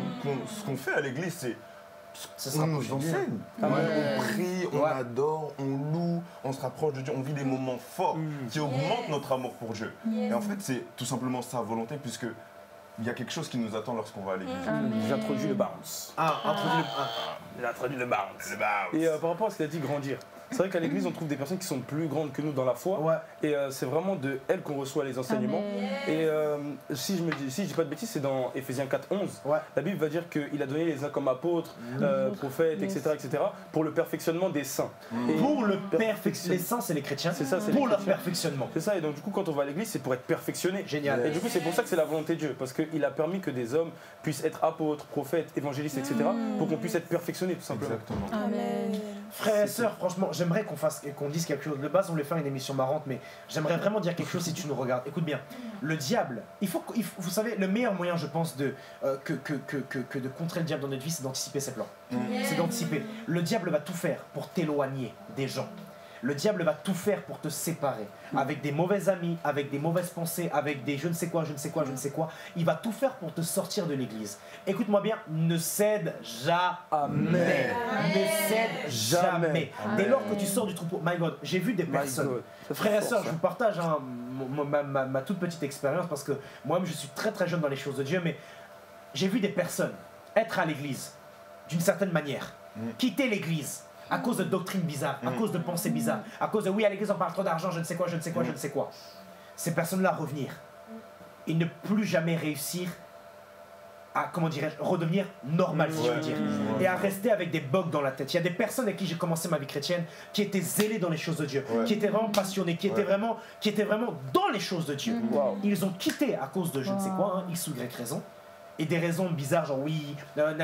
ce qu'on fait à l'église, c'est on nous enseigne. On prie, on adore, on loue, on se rapproche de Dieu, on vit des moments forts qui augmentent notre amour pour Dieu. Et en fait, c'est tout simplement sa volonté, puisque il y a quelque chose qui nous attend lorsqu'on va à l'église. J'introduis le bounce. J'introduis le bounce. Et par rapport à ce qu'il a dit, grandir. C'est vrai qu'à l'église, on trouve des personnes qui sont plus grandes que nous dans la foi. Et c'est vraiment de elles qu'on reçoit les enseignements. Et si je dis pas de bêtises, c'est dans Ephésiens 4:11. La Bible va dire qu'il a donné les uns comme apôtres, prophètes, etc., pour le perfectionnement des saints. Pour le perfectionnement. Les saints, c'est les chrétiens. C'est ça, c'est pour leur perfectionnement. C'est ça. Et donc, du coup, quand on va à l'église, c'est pour être perfectionné. Génial. Et du coup, c'est pour ça que c'est la volonté de Dieu. Parce qu'il a permis que des hommes puissent être apôtres, prophètes, évangélistes, etc., pour qu'on puisse être perfectionnés, tout simplement. Exactement. Amen. Frères et sœurs, franchement, j'aimerais qu'on dise quelque chose. De base, on voulait faire une émission marrante, mais j'aimerais vraiment dire quelque chose si tu nous regardes. Écoute bien, le diable, vous savez, le meilleur moyen, je pense, de contrer le diable dans notre vie, c'est d'anticiper ses plans. C'est d'anticiper. Le diable va tout faire pour t'éloigner des gens. Le diable va tout faire pour te séparer. Avec des mauvais amis, avec des mauvaises pensées, avec des je ne sais quoi. Il va tout faire pour te sortir de l'église. Écoute-moi bien, ne cède jamais. Ne cède jamais. Dès lors que tu sors du troupeau, my God, j'ai vu des personnes. Frères et sœurs, je vous partage ma toute petite expérience parce que moi-même je suis très très jeune dans les choses de Dieu, mais j'ai vu des personnes être à l'église d'une certaine manière, quitter l'église à cause de doctrines bizarres, à cause de pensées bizarres, à cause de oui à l'église on parle trop d'argent, je ne sais quoi. Ces personnes-là revenir et ne plus jamais réussir à, redevenir normal si je veux dire, et à rester avec des bugs dans la tête. Il y a des personnes avec qui j'ai commencé ma vie chrétienne qui étaient zélées dans les choses de Dieu, qui étaient vraiment passionnés, qui étaient vraiment dans les choses de Dieu. Ils ont quitté à cause de je ne sais quoi, X ou Y raison. et des raisons bizarres, genre oui,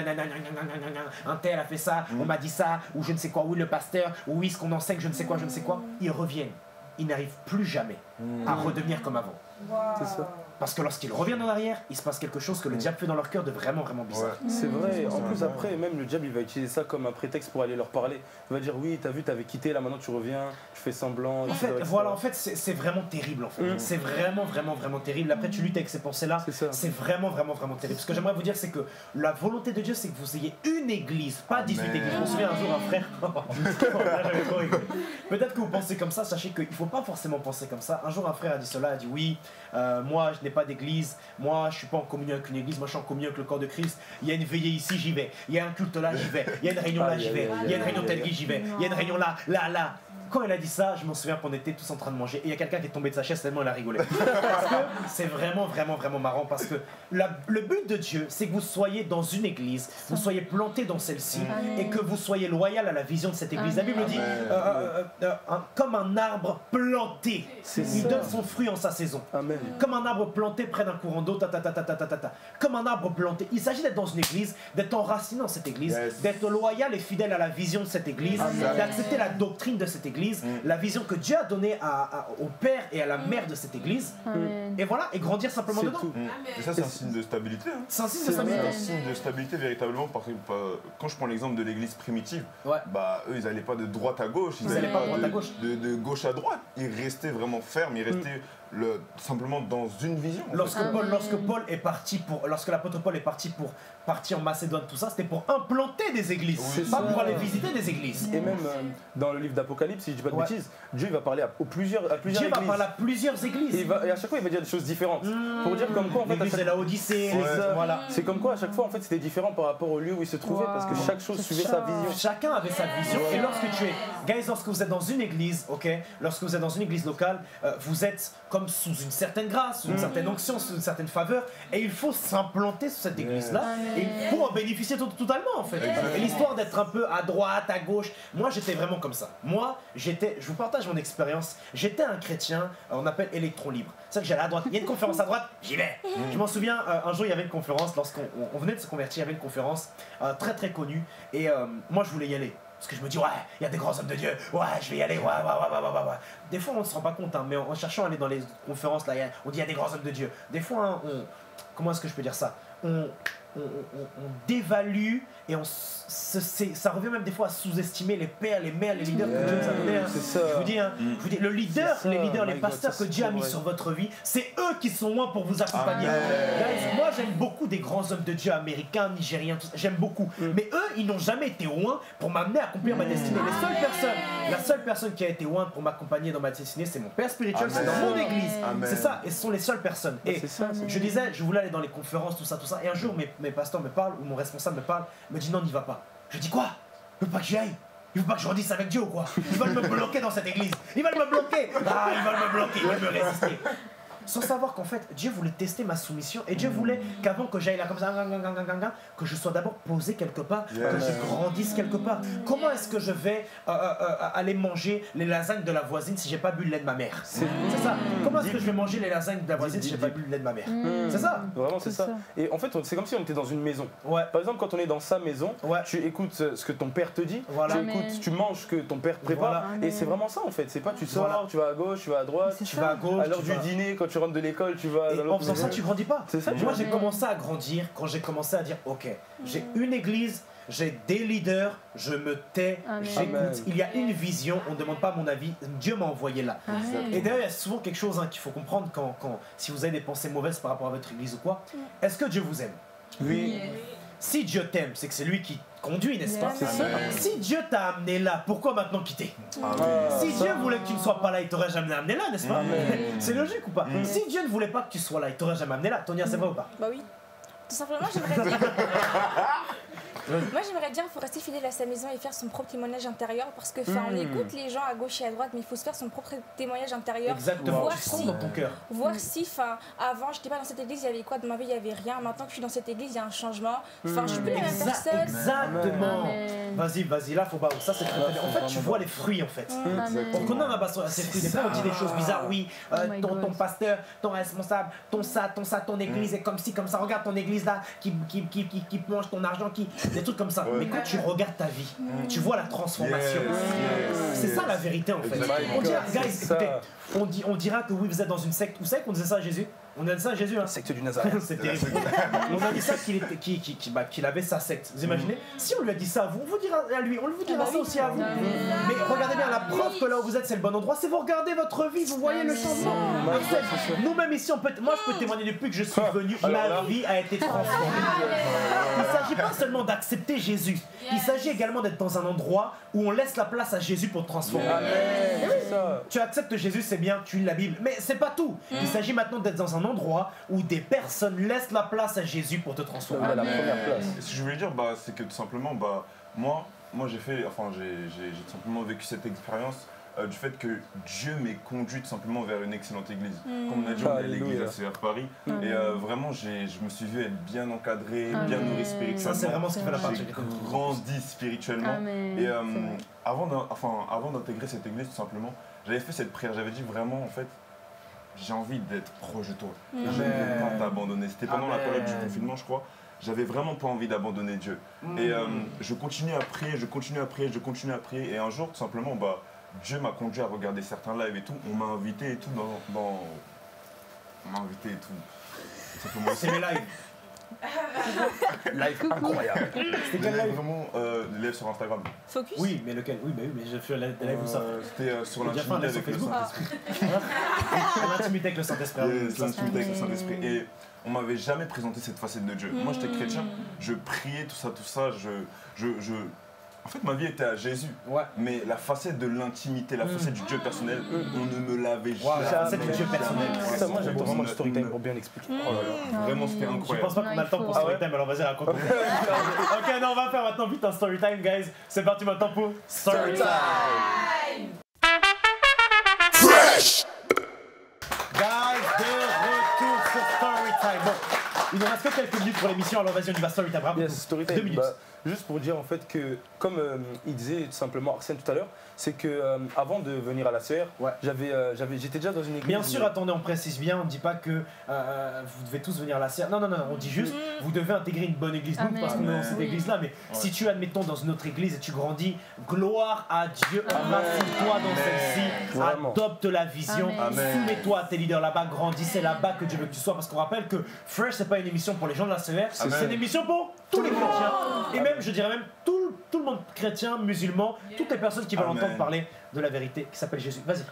un tel a fait ça, on m'a dit ça, ou je ne sais quoi, oui le pasteur, ou oui ce qu'on enseigne, je ne sais quoi, ils reviennent. Ils n'arrivent plus jamais à redevenir comme avant. C'est ça. Parce que lorsqu'ils reviennent en arrière, il se passe quelque chose que le diable fait dans leur cœur de vraiment bizarre. C'est vrai, en plus après, même le diable il va utiliser ça comme un prétexte pour aller leur parler. Il va dire oui, t'as vu, t'avais quitté, là maintenant tu reviens, tu fais semblant. En fait, voilà, en fait c'est vraiment terrible en fait. C'est vraiment terrible. Après tu luttes avec ces pensées-là, c'est vraiment terrible. Ce que j'aimerais vous dire c'est que la volonté de Dieu c'est que vous ayez une église, pas 18 églises. Je me souviens un jour un frère, j'avais trop rigolé. Peut-être que vous pensez comme ça, sachez qu'il ne faut pas forcément penser comme ça. Un jour un frère a dit cela, a dit oui, moi je n'ai pas d'église, moi je suis pas en communion avec une église, moi je suis en communion avec le corps de Christ. Il y a une veillée ici, j'y vais. Il y a un culte là, j'y vais. Il y a une réunion là, j'y vais. Il y a une réunion telle j'y vais. Il y a une réunion là. Quand il a dit ça, je m'en souviens qu'on était tous en train de manger et il y a quelqu'un qui est tombé de sa chaise tellement il a rigolé. Parce que c'est vraiment marrant parce que le but de Dieu, c'est que vous soyez dans une église, vous soyez plantés dans celle-ci et que vous soyez loyal à la vision de cette église. La Bible dit comme un arbre planté, il donne son fruit en sa saison. Amen. Comme un arbre planté près d'un courant d'eau, comme un arbre planté. Il s'agit d'être dans une église, d'être enraciné dans cette église, d'être loyal et fidèle à la vision de cette église, d'accepter la doctrine de cette église, la vision que Dieu a donnée au père et à la mère de cette église, et voilà, et grandir simplement dedans. Et ça c'est un signe de stabilité. C'est un signe de stabilité. C'est un signe de stabilité véritablement, parce que quand je prends l'exemple de l'église primitive, bah eux ils n'allaient pas de droite à gauche, ils n'allaient pas de gauche à droite, ils restaient vraiment fermes, ils restaient simplement dans une vision. Lorsque l'apôtre Paul est parti en Macédoine, tout ça, c'était pour implanter des églises, pas pour aller visiter des églises. Et même dans le livre d'Apocalypse, si je dis pas de bêtises, Dieu va parler à plusieurs églises. Dieu va parler à plusieurs églises. Et à chaque fois, il va dire des choses différentes. Pour dire comme quoi, en fait, l'église de la Odyssée, voilà. C'est comme quoi, à chaque fois, en fait, c'était différent par rapport au lieu où il se trouvait, parce que chaque chose suivait sa vision. Chacun avait sa vision. Et lorsque lorsque vous êtes dans une église, lorsque vous êtes dans une église locale, vous êtes comme sous une certaine grâce, sous une certaine onction, sous une certaine faveur, et il faut s'implanter sur cette église-là, et pour en bénéficier totalement en fait. Et l'histoire d'être un peu à droite, à gauche, moi j'étais vraiment comme ça. Moi, je vous partage mon expérience, j'étais un chrétien, on appelle électron libre. C'est-à-dire que j'allais à droite, il y a une conférence à droite, j'y vais. Je m'en souviens, un jour il y avait une conférence, lorsqu'on venait de se convertir, il y avait une conférence très connue, et moi je voulais y aller. Parce que je me dis, ouais, il y a des grands hommes de Dieu, ouais, je vais y aller, ouais. Des fois, on ne se rend pas compte, mais en cherchant à aller dans les conférences, là, on dit, il y a des grands hommes de Dieu. Des fois, comment est-ce que je peux dire ça ? On dévalue et ça revient même des fois à sous-estimer les pères, les mères, les leaders que Dieu nous a donnés. Je vous dis, les pasteurs que Dieu a mis sur votre vie, c'est eux qui sont loin pour vous accompagner. Guys, moi j'aime beaucoup des grands hommes de Dieu américains, nigériens, tout ça, j'aime beaucoup. Mais eux, ils n'ont jamais été loin pour m'amener à accomplir ma destinée. La seule personne qui a été loin pour m'accompagner dans ma destinée, c'est mon père spirituel, c'est dans mon église. C'est ça, et ce sont les seules personnes. Et je disais, je voulais aller dans les conférences, tout ça. Et un jour, mes pasteurs me parlent, ou mon responsable me parle, me dit non, n'y va pas. Je dis quoi? Il veut pas que j'y aille. Il veut pas que je redise avec Dieu ou quoi? Ils veulent me bloquer dans cette église. Ils veulent me bloquer. Ils veulent me résister. Sans savoir qu'en fait, Dieu voulait tester ma soumission et Dieu voulait qu'avant que j'aille là comme ça, que je sois d'abord posé quelque part, que je grandisse quelque part. Comment est-ce que je vais aller manger les lasagnes de la voisine si j'ai pas bu le lait de ma mère? C'est ça. Comment est-ce que je vais manger les lasagnes de la voisine si j'ai pas bu le lait de ma mère? C'est ça. Vraiment, c'est ça. Et en fait, c'est comme si on était dans une maison. Par exemple, quand on est dans sa maison, tu écoutes ce que ton père te dit, tu manges ce que ton père prépare. Et c'est vraiment ça en fait. C'est pas tu sors, tu vas à gauche, tu vas à droite, tu vas à gauche. À l'heure du dîner, quand tu rentres de l'école, tu vas dans l'autre. En faisant ça, tu grandis pas. Moi, j'ai commencé à grandir quand j'ai commencé à dire ok, j'ai une église, j'ai des leaders, je me tais, j'écoute. Il y a une vision, on ne demande pas mon avis, Dieu m'a envoyé là. Et d'ailleurs, il y a souvent quelque chose qu'il faut comprendre si vous avez des pensées mauvaises par rapport à votre église ou quoi. Est-ce que Dieu vous aime? Oui. Si Dieu t'aime, c'est que c'est lui qui conduit, n'est-ce pas? Si Dieu t'a amené là, pourquoi maintenant quitter? Si Dieu voulait que tu ne sois pas là, il t'aurait jamais amené là, n'est-ce pas? C'est logique ou pas? Si Dieu ne voulait pas que tu sois là, il t'aurait jamais amené là. Tonia, c'est vrai ou pas? Bah oui. Tout simplement, j'aimerais dire... Moi, j'aimerais dire qu'il faut rester fidèle à sa maison et faire son propre témoignage intérieur parce que on écoute les gens à gauche et à droite, mais il faut se faire son propre témoignage intérieur. Exactement, voir tu sens si, dans ton cœur. voir si, avant, j'étais pas dans cette église, il y avait quoi de ma vie, il y avait rien. Maintenant que je suis dans cette église, il y a un changement. Enfin, je suis plus la même personne. Exactement. Vas-y, là, faut pas. Ça, c'est très bien. En fait, tu vois les fruits, en fait. On connaît un abat ces fruits. Des fois, on dit des choses bizarres. Oui, ton pasteur, ton responsable, ton ça, ton église est comme ci, comme ça. Regarde ton église là, qui mange ton argent, des trucs comme ça. Mais quand tu regardes ta vie, tu vois la transformation. C'est ça la vérité, en fait. On dira, guys, écoutez, on dira que oui, vous êtes dans une secte. Vous savez qu'on disait ça à Jésus? On a dit ça à Jésus, hein. Secte du Nazareth. C'est terrible. On a dit ça qu'il avait sa secte. Vous imaginez? Si on lui a dit ça à vous, on vous dira à lui, on vous dira ça aussi à vous. Mais regardez bien, la preuve que là où vous êtes, c'est le bon endroit, c'est vous regardez votre vie, vous voyez le changement. Nous-mêmes ici, moi je peux témoigner depuis que je suis venu, ma vie a été transformée. Il ne s'agit pas seulement d'accepter Jésus, il s'agit également d'être dans un endroit où on laisse la place à Jésus pour te transformer. Tu acceptes Jésus, c'est bien, tu lis la Bible, mais c'est pas tout. Il s'agit maintenant d'être dans un endroit où des personnes laissent la place à Jésus pour te transformer. La première place. Ce que je voulais dire, c'est que tout simplement, moi j'ai tout simplement vécu cette expérience du fait que Dieu m'ait conduit tout simplement vers une excellente église. Comme on a dit, on est à l'église ACR Paris, et vraiment je me suis vu être bien encadré, bien nourri spirituellement. Ça, c'est vraiment ce qui fait la partie. J'ai grandi spirituellement. Et avant d'intégrer cette église, tout simplement, j'avais fait cette prière. J'avais dit vraiment, en fait, j'ai envie d'être proche de toi. Je ne veux pas t'abandonner. C'était pendant la période du confinement, je crois. J'avais vraiment pas envie d'abandonner Dieu. Et je continue à prier. Et un jour, tout simplement, Dieu m'a conduit à regarder certains lives et tout. On m'a invité et tout On m'a invité et tout. C'est mes lives. Live incroyable. C'était quel live? Vraiment, les lives sur Instagram. Focus. Oui, mais lequel? Oui, mais j'ai fait le live où ça. C'était sur l'intimité avec le Saint-Esprit. L'intimité avec le Saint-Esprit. L'intimité avec le Saint-Esprit. Et on m'avait jamais présenté cette facette de Dieu. Moi, j'étais chrétien, je priais, tout ça. En fait, ma vie était à Jésus, mais la facette de l'intimité, la facette du Dieu personnel, on ne me l'avait jamais. La facette du Dieu personnel. Moi, j'aime vraiment le storytime pour bien l'expliquer. Vraiment, c'était Je incroyable. pense pas qu'on a le temps pour storytime, alors vas-y, raconte. Ok, non, on va faire maintenant vite un storytime, guys. C'est parti maintenant pour storytime. Fresh. Guys, de retour sur storytime. Bon, il nous reste que quelques minutes pour l'émission, alors vas-y, on y va storytime. Yes, storytime. 2 minutes. Juste pour dire en fait que, comme il disait tout simplement Arsène tout à l'heure, c'est que avant de venir à la CR, j'étais déjà dans une église. Bien sûr, attendez, on précise bien, on ne dit pas que vous devez tous venir à la CR. Non, on dit juste, vous devez intégrer une bonne église. Nous, parce qu'on est dans cette église-là, mais si tu es, admettons, dans une autre église et tu grandis, gloire à Dieu, enracine-toi dans celle-ci, adopte la vision, soumets-toi à tes leaders là-bas, grandis, c'est là-bas que Dieu veut que tu sois. Parce qu'on rappelle que Fresh, c'est pas une émission pour les gens de la CR, c'est une émission pour tous les chrétiens. Et même, je dirais même, tout le monde chrétien, musulman, toutes les personnes qui veulent entendre parler de la vérité qui s'appelle Jésus. Vas-y.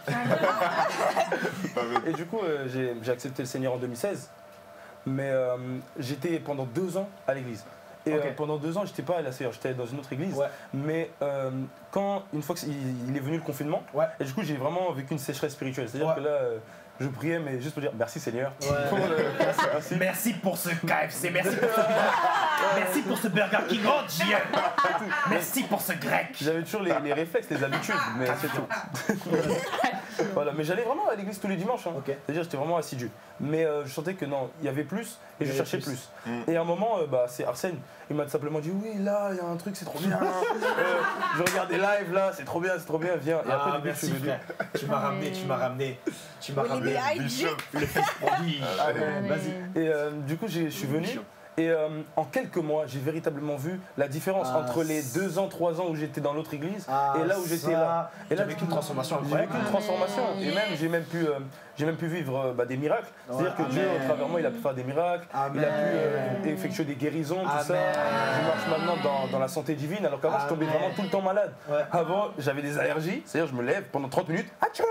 Et du coup, j'ai accepté le Seigneur en 2016, mais j'étais pendant 2 ans à l'église. Et pendant 2 ans, j'étais pas à la CR, j'étais dans une autre église. Mais une fois qu'il est venu le confinement, et du coup, j'ai vraiment vécu une sécheresse spirituelle. C'est-à-dire que là, je priais, mais juste pour dire merci Seigneur. Merci pour ce KFC, merci pour ce Burger King, oh Dieu. Merci pour ce grec. J'avais toujours les réflexes, les habitudes, mais c'est tout. Voilà, mais j'allais vraiment à l'église tous les dimanches. C'est-à-dire j'étais vraiment assidu. Mais je sentais que non, il y avait plus et je cherchais plus. Et à un moment, c'est Arsène, il m'a simplement dit oui, là, il y a un truc, c'est trop bien. Je regarde des lives là, c'est trop bien, viens. Et après, merci frère. Tu m'as ramené. Le fils prodigue. Vas-y. Et du coup, je suis venu. Et en quelques mois, j'ai véritablement vu la différence entre les 2 ans, 3 ans où j'étais dans l'autre église et là où j'étais là. Et là, j'ai vécu une transformation J'ai vécu une transformation. Et même, j'ai même pu vivre des miracles. C'est-à-dire que Dieu, au travers de moi, il a pu faire des miracles. Il a pu effectuer des guérisons, tout ça. Je marche maintenant dans la santé divine, alors qu'avant, je tombais vraiment tout le temps malade. Avant, j'avais des allergies. C'est-à-dire, je me lève pendant 30 minutes. Achou!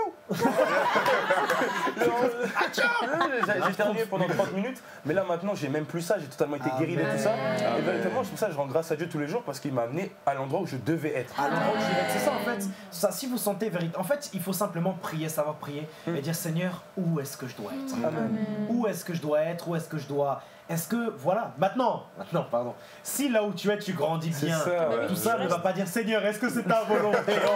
J'ai terminé pendant 30 minutes, mais là maintenant j'ai même plus ça, j'ai totalement été guéri de tout ça. Et véritablement c'est pour ça que je rends grâce à Dieu tous les jours parce qu'il m'a amené à l'endroit où je devais être. C'est ça en fait. Ça, si vous sentez en fait, il faut simplement prier, savoir prier et dire Seigneur, où est-ce que je dois être? Où est-ce que je dois être, où est-ce que je dois... Est-ce que, voilà, maintenant, pardon, si là où tu es, tu grandis bien, tout ça ne va pas dire Seigneur, est-ce que c'est ta volonté,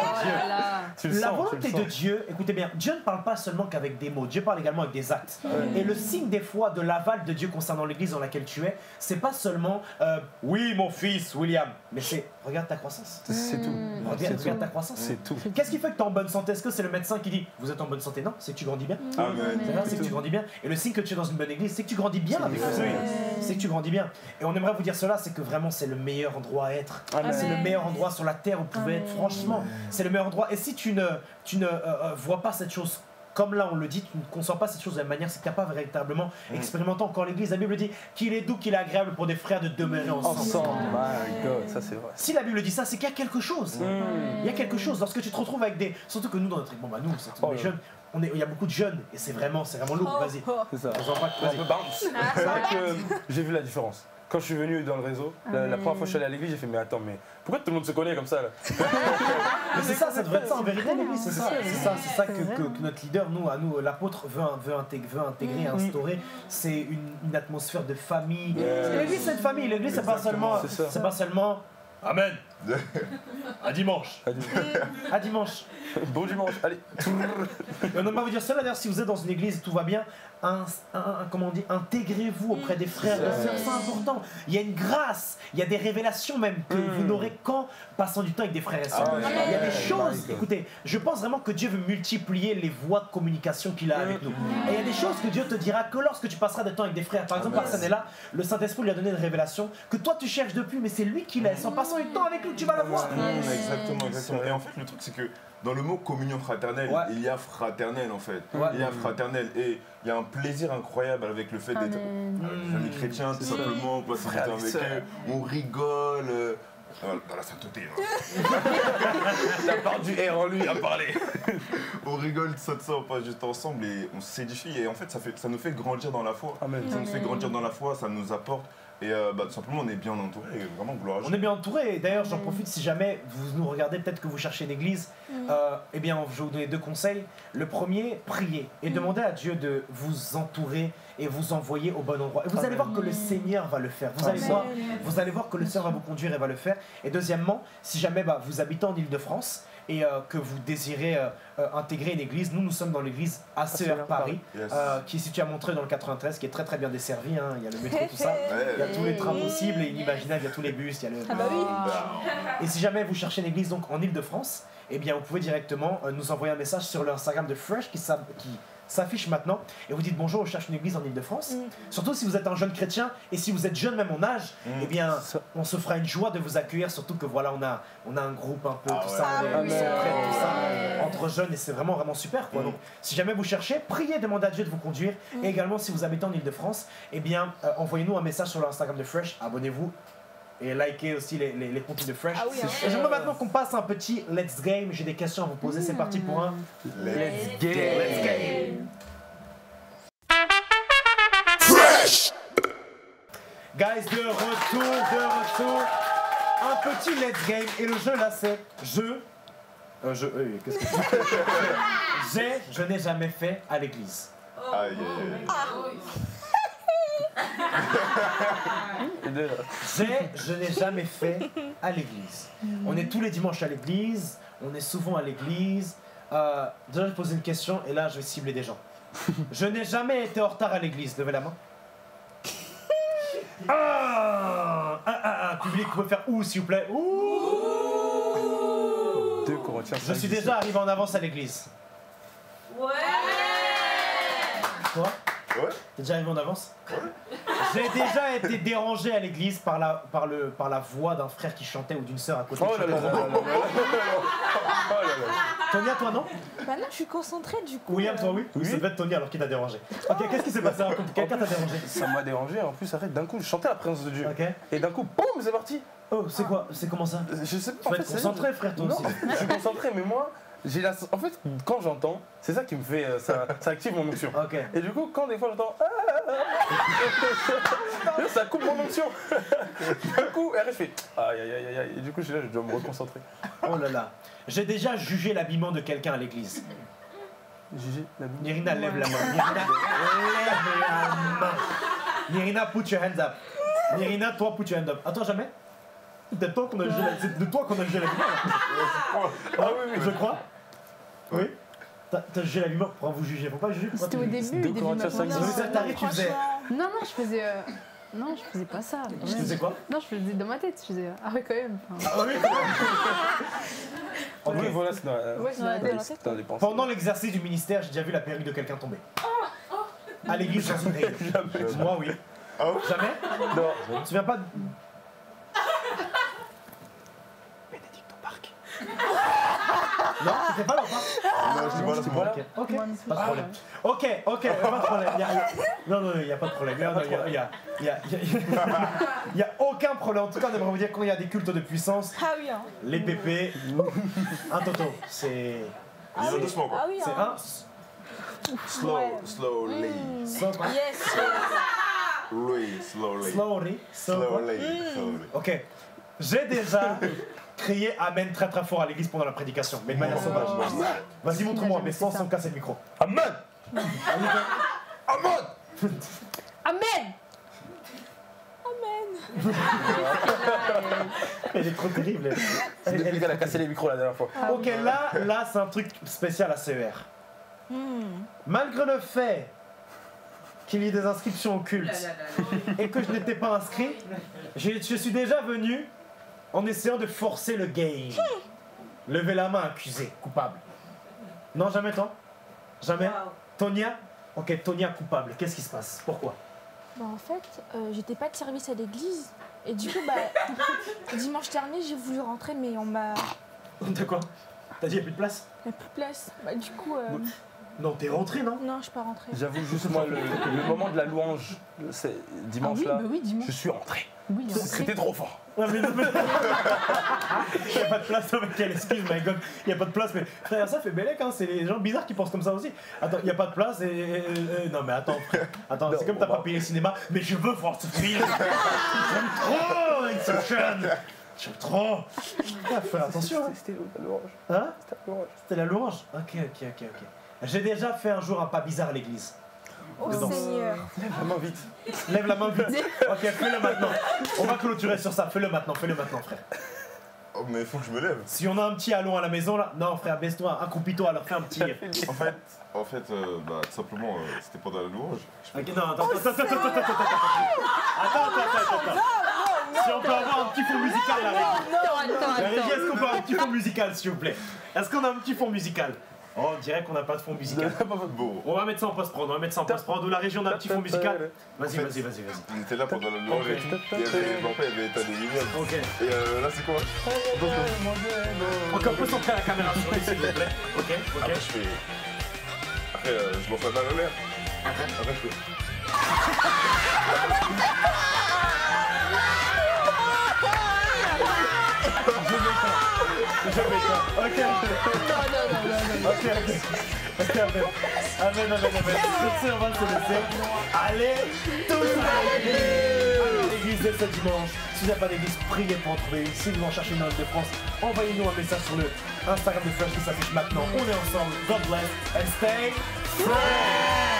Dieu? La volonté de Dieu, écoutez bien, Dieu ne parle pas seulement qu'avec des mots, Dieu parle également avec des actes. Et le signe des fois de l'aval de Dieu concernant l'église dans laquelle tu es, c'est pas seulement oui, mon fils, William, mais c'est regarde ta croissance. C'est tout. Regarde ta croissance. C'est tout. Qu'est-ce qui fait que tu es en bonne santé? Est-ce que c'est le médecin qui dit vous êtes en bonne santé? Non, c'est que tu grandis bien. C'est que tu grandis bien. Et le signe que tu es dans une bonne église, c'est que tu grandis bien avec le Seigneur. C'est que tu grandis bien. Et on aimerait vous dire cela, c'est que vraiment c'est le meilleur endroit à être. C'est le meilleur endroit sur la terre où vous pouvez être. Franchement, c'est le meilleur endroit. Et si tu ne vois pas cette chose comme là on le dit, tu ne conçois pas cette chose de la même manière, c'est que tu n'as pas véritablement expérimenté encore l'église. La Bible dit qu'il est doux, qu'il est agréable pour des frères de demeurer ensemble. My God, ça c'est vrai. Si la Bible dit ça, c'est qu'il y a quelque chose. Il y a quelque chose. Lorsque tu te retrouves avec des... Surtout que nous, dans notre équipe, nous, les jeunes, il y a beaucoup de jeunes et c'est vraiment lourd. Vas-y. C'est ça. On peut bounce. C'est vrai que j'ai vu la différence. Quand je suis venu dans le réseau, la première fois que je suis allé à l'église, j'ai fait mais attends, mais pourquoi tout le monde se connaît comme ça là? Mais c'est ça, ça devrait être ça en vérité l'église, c'est ça que notre leader, l'apôtre veut intégrer, instaurer. C'est une atmosphère de famille. L'église c'est une famille, l'église c'est pas seulement Amen. À dimanche. À dimanche. Bon dimanche, allez. On aimerait vous dire cela d'ailleurs, si vous êtes dans une église et tout va bien, comment on dit, intégrez-vous auprès des frères et sœurs, c'est important. Il y a une grâce, il y a des révélations même que vous n'aurez qu'en passant du temps avec des frères et sœurs. Il y a des choses, écoutez, je pense vraiment que Dieu veut multiplier les voies de communication qu'il a avec nous. Et il y a des choses que Dieu te dira que lorsque tu passeras du temps avec des frères. Par exemple, Arsène est là, le Saint-Esprit lui a donné une révélation que toi tu cherches depuis, mais c'est lui qui laisse. En passant du temps avec lui, tu vas la voir. Exactement. Et en fait, le truc c'est que dans le mot communion fraternelle, il y a fraternel en fait. Il y a fraternel et il y a un plaisir incroyable avec le fait d'être amis chrétiens, tout simplement, on passe du temps avec eux, on rigole. Dans la sainteté. La part du R en lui à parler. On rigole, ça, on passe du temps ensemble et on s'édifie. Et en fait, ça nous fait grandir dans la foi. Ça nous fait grandir dans la foi, ça nous apporte. Et tout simplement, on est bien entouré, vraiment gloire à Dieu. On est bien entouré. D'ailleurs, j'en profite, si jamais vous nous regardez, peut-être que vous cherchez une église, eh bien, je vais vous donner 2 conseils. Le premier, priez et demandez à Dieu de vous entourer et vous envoyer au bon endroit. Et vous allez voir que le Seigneur va le faire. Vous allez voir que le Seigneur va vous conduire et va le faire. Et deuxièmement, si jamais vous habitez en Ile-de-France et que vous désirez intégrer une église, nous sommes dans l'église ACR Paris, qui est située à Montreuil dans le 93, qui est très très bien desservie. Il y a le métro, tout ça. Il y a tous les trains possibles et inimaginables, il y a tous les bus, il y a le... Et si jamais vous cherchez une église donc en Ile-de-France, eh bien vous pouvez directement nous envoyer un message sur l'Instagram de Fresh qui s'affiche maintenant et vous dites bonjour, je cherche une église en Ile-de-France. Surtout si vous êtes un jeune chrétien et si vous êtes jeune même en âge, eh bien on se fera une joie de vous accueillir, surtout que voilà, on a un groupe un peu tout ça, on est prêts, tout ça, entre jeunes et c'est vraiment super quoi. Donc si jamais vous cherchez, priez, demandez à Dieu de vous conduire et également si vous habitez en Ile-de-France, eh bien envoyez-nous un message sur l'Instagram de Fresh, abonnez-vous et likez aussi les contenus de Fresh. Et j'aimerais maintenant qu'on passe un petit Let's Game. J'ai des questions à vous poser. C'est parti pour un Let's Game. Fresh. Guys, de retour. Un petit Let's Game. Et le jeu là, c'est qu'est-ce que c'est? Je n'ai jamais fait à l'église. Je n'ai jamais fait à l'église. On est tous les dimanches à l'église, on est souvent à l'église. Déjà, je vais poser une question et là, je vais cibler des gens. Je n'ai jamais été en retard à l'église. Levez la main. Public, vous pouvez faire ouh, s'il vous plaît. Je suis déjà arrivé en avance à l'église. Ouais. Toi? Ouais. T'es déjà arrivé en avance? Ouais. J'ai déjà été dérangé à l'église par la voix d'un frère qui chantait ou d'une sœur à côté. Tonia, toi non? Bah non, je suis concentrée du coup. William, toi oui? Ça devait être Tonia alors qu'il t'a dérangé. Ok, qu'est-ce qui s'est passé? Quelqu'un t'a dérangé? Ça m'a dérangé, en plus, arrête, d'un coup, je chantais la présence de Dieu. Et d'un coup, boum, c'est parti. Oh, c'est quoi? C'est comment ça? Je sais pas. Tu vas être concentré, frère, toi aussi. Je suis concentré, mais moi... En fait, quand j'entends, c'est ça qui me fait. Ça active mon onction. Et du coup, quand des fois j'entends. Ça coupe mon onction. D'un coup, je fais. Aïe aïe aïe aïe. Et du coup, je suis là, je dois me reconcentrer. Oh là là. J'ai déjà jugé l'habillement de quelqu'un à l'église. Jugé l'habillement? Nirina, lève la main. Nirina, lève la Nirina, put your hands up. Nirina, toi, put your hands up. Attends, jamais? C'est de toi qu'on a jugé la lumière. Ah oui, je crois. Oui. T'as jugé la lumière pour vous juger. Faut pas juger. C'était au début de ma Ça t'arrive, tu faisais. Non, je faisais. Non, je faisais pas ça. Tu faisais quoi? Non, je faisais dans ma tête. Je faisais. Ah ouais, quand même. Ah oui. Oui, voilà, c'est dans les pensées. Pendant l'exercice du ministère, j'ai déjà vu la perruque de quelqu'un tomber. À l'église, dans une règle. Moi, oui. Jamais? Non. Tu te souviens pas de... Bénédicte au parc. Non, c'était pas là, pas? Non, j'étais pas là. Ok, pas de problème. Ok, pas de problème. Non, il n'y a pas de problème. Il n'y a aucun problème. En tout cas, on aimerait vous dire quand il y a des cultes de puissance, Ah oui, hein. les pépés, un toto, c'est... Ah oui. doucement, quoi. Ah oui, C'est hein. un... Slowly. Yes. Slowly. Ok. J'ai déjà crié Amen très très fort à l'église pendant la prédication, mais de manière sauvage. Vas-y, montre-moi, mais sans casser le micro. Amen. Amen. Elle est trop terrible. C'est depuis qu'elle a cassé les micros la dernière fois. Ok, là c'est un truc spécial à CER. Malgré le fait qu'il y ait des inscriptions au culte et que je n'étais pas inscrit, je suis déjà venu en essayant de forcer le game. Levez la main, accusé, coupable. Non, jamais toi? Jamais? Tonia? Ok, Tonia coupable. Qu'est-ce qui se passe? Pourquoi? Bah, en fait, j'étais pas de service à l'église. Et du coup, dimanche dernier, j'ai voulu rentrer, mais on m'a... De quoi? T'as dit il n'y a plus de place? Il n'y a plus de place. Bah, du coup... Non, t'es rentré, non? Non, je suis pas rentrée. J'avoue juste moi, le moment de la louange, c'est dimanche là, dimanche. je suis rentré. Oui, C'était trop fort. Il n'y a pas de place, mec, quelle excuse, my god. Il n'y a pas de place, mais frère, ça fait bellec, hein. C'est les gens bizarres qui pensent comme ça aussi. Attends, il n'y a pas de place non, mais attends, frère. Attends, c'est comme t'as pas payé le cinéma, mais je veux voir ce film. J'aime trop Inception. J'aime trop. Ah, fais attention. C'était la louange. Hein? C'était la louange. C'était la louange? Ok. J'ai déjà fait un jour un pas bizarre à l'église. Oh Dedans. Seigneur. Lève la main vite. Lève la main vite. Ok, fais-le maintenant. On va clôturer sur ça. Fais-le maintenant, frère. Oh, mais il faut que je me lève. Si on a un petit allon à la maison là, non frère, baisse-toi, accroupis-toi, alors fais un petit. En fait, tout simplement, c'était pendant la louange. Ok, non, attends. Si on peut avoir un petit fond musical là. La régie, est-ce qu'on peut avoir un petit fond musical s'il vous plaît? Est-ce qu'on a un petit fond musical? Oh, on dirait qu'on n'a pas de fond musical. Bon. On va mettre ça en post-prod, ou la région d'un petit fond musical. Vas-y. On était là pendant la louange et tout. Il y avait état des lumières. Ok. Et là, c'est quoi? Donc on peut centrer la caméra sur lui s'il vous plaît. Ok. Après, je m'en fais mal à l'air. Après, je fais... Ok. Amen. Sur ce, on va se laisser. Allez, tous à l'église dès ce dimanche. Si vous n'avez pas d'église, priez pour en trouver une. Si vous en cherchez une en France, envoyez-nous un message sur le Instagram de Fresh qui s'affiche maintenant. On est ensemble. God bless and stay fresh.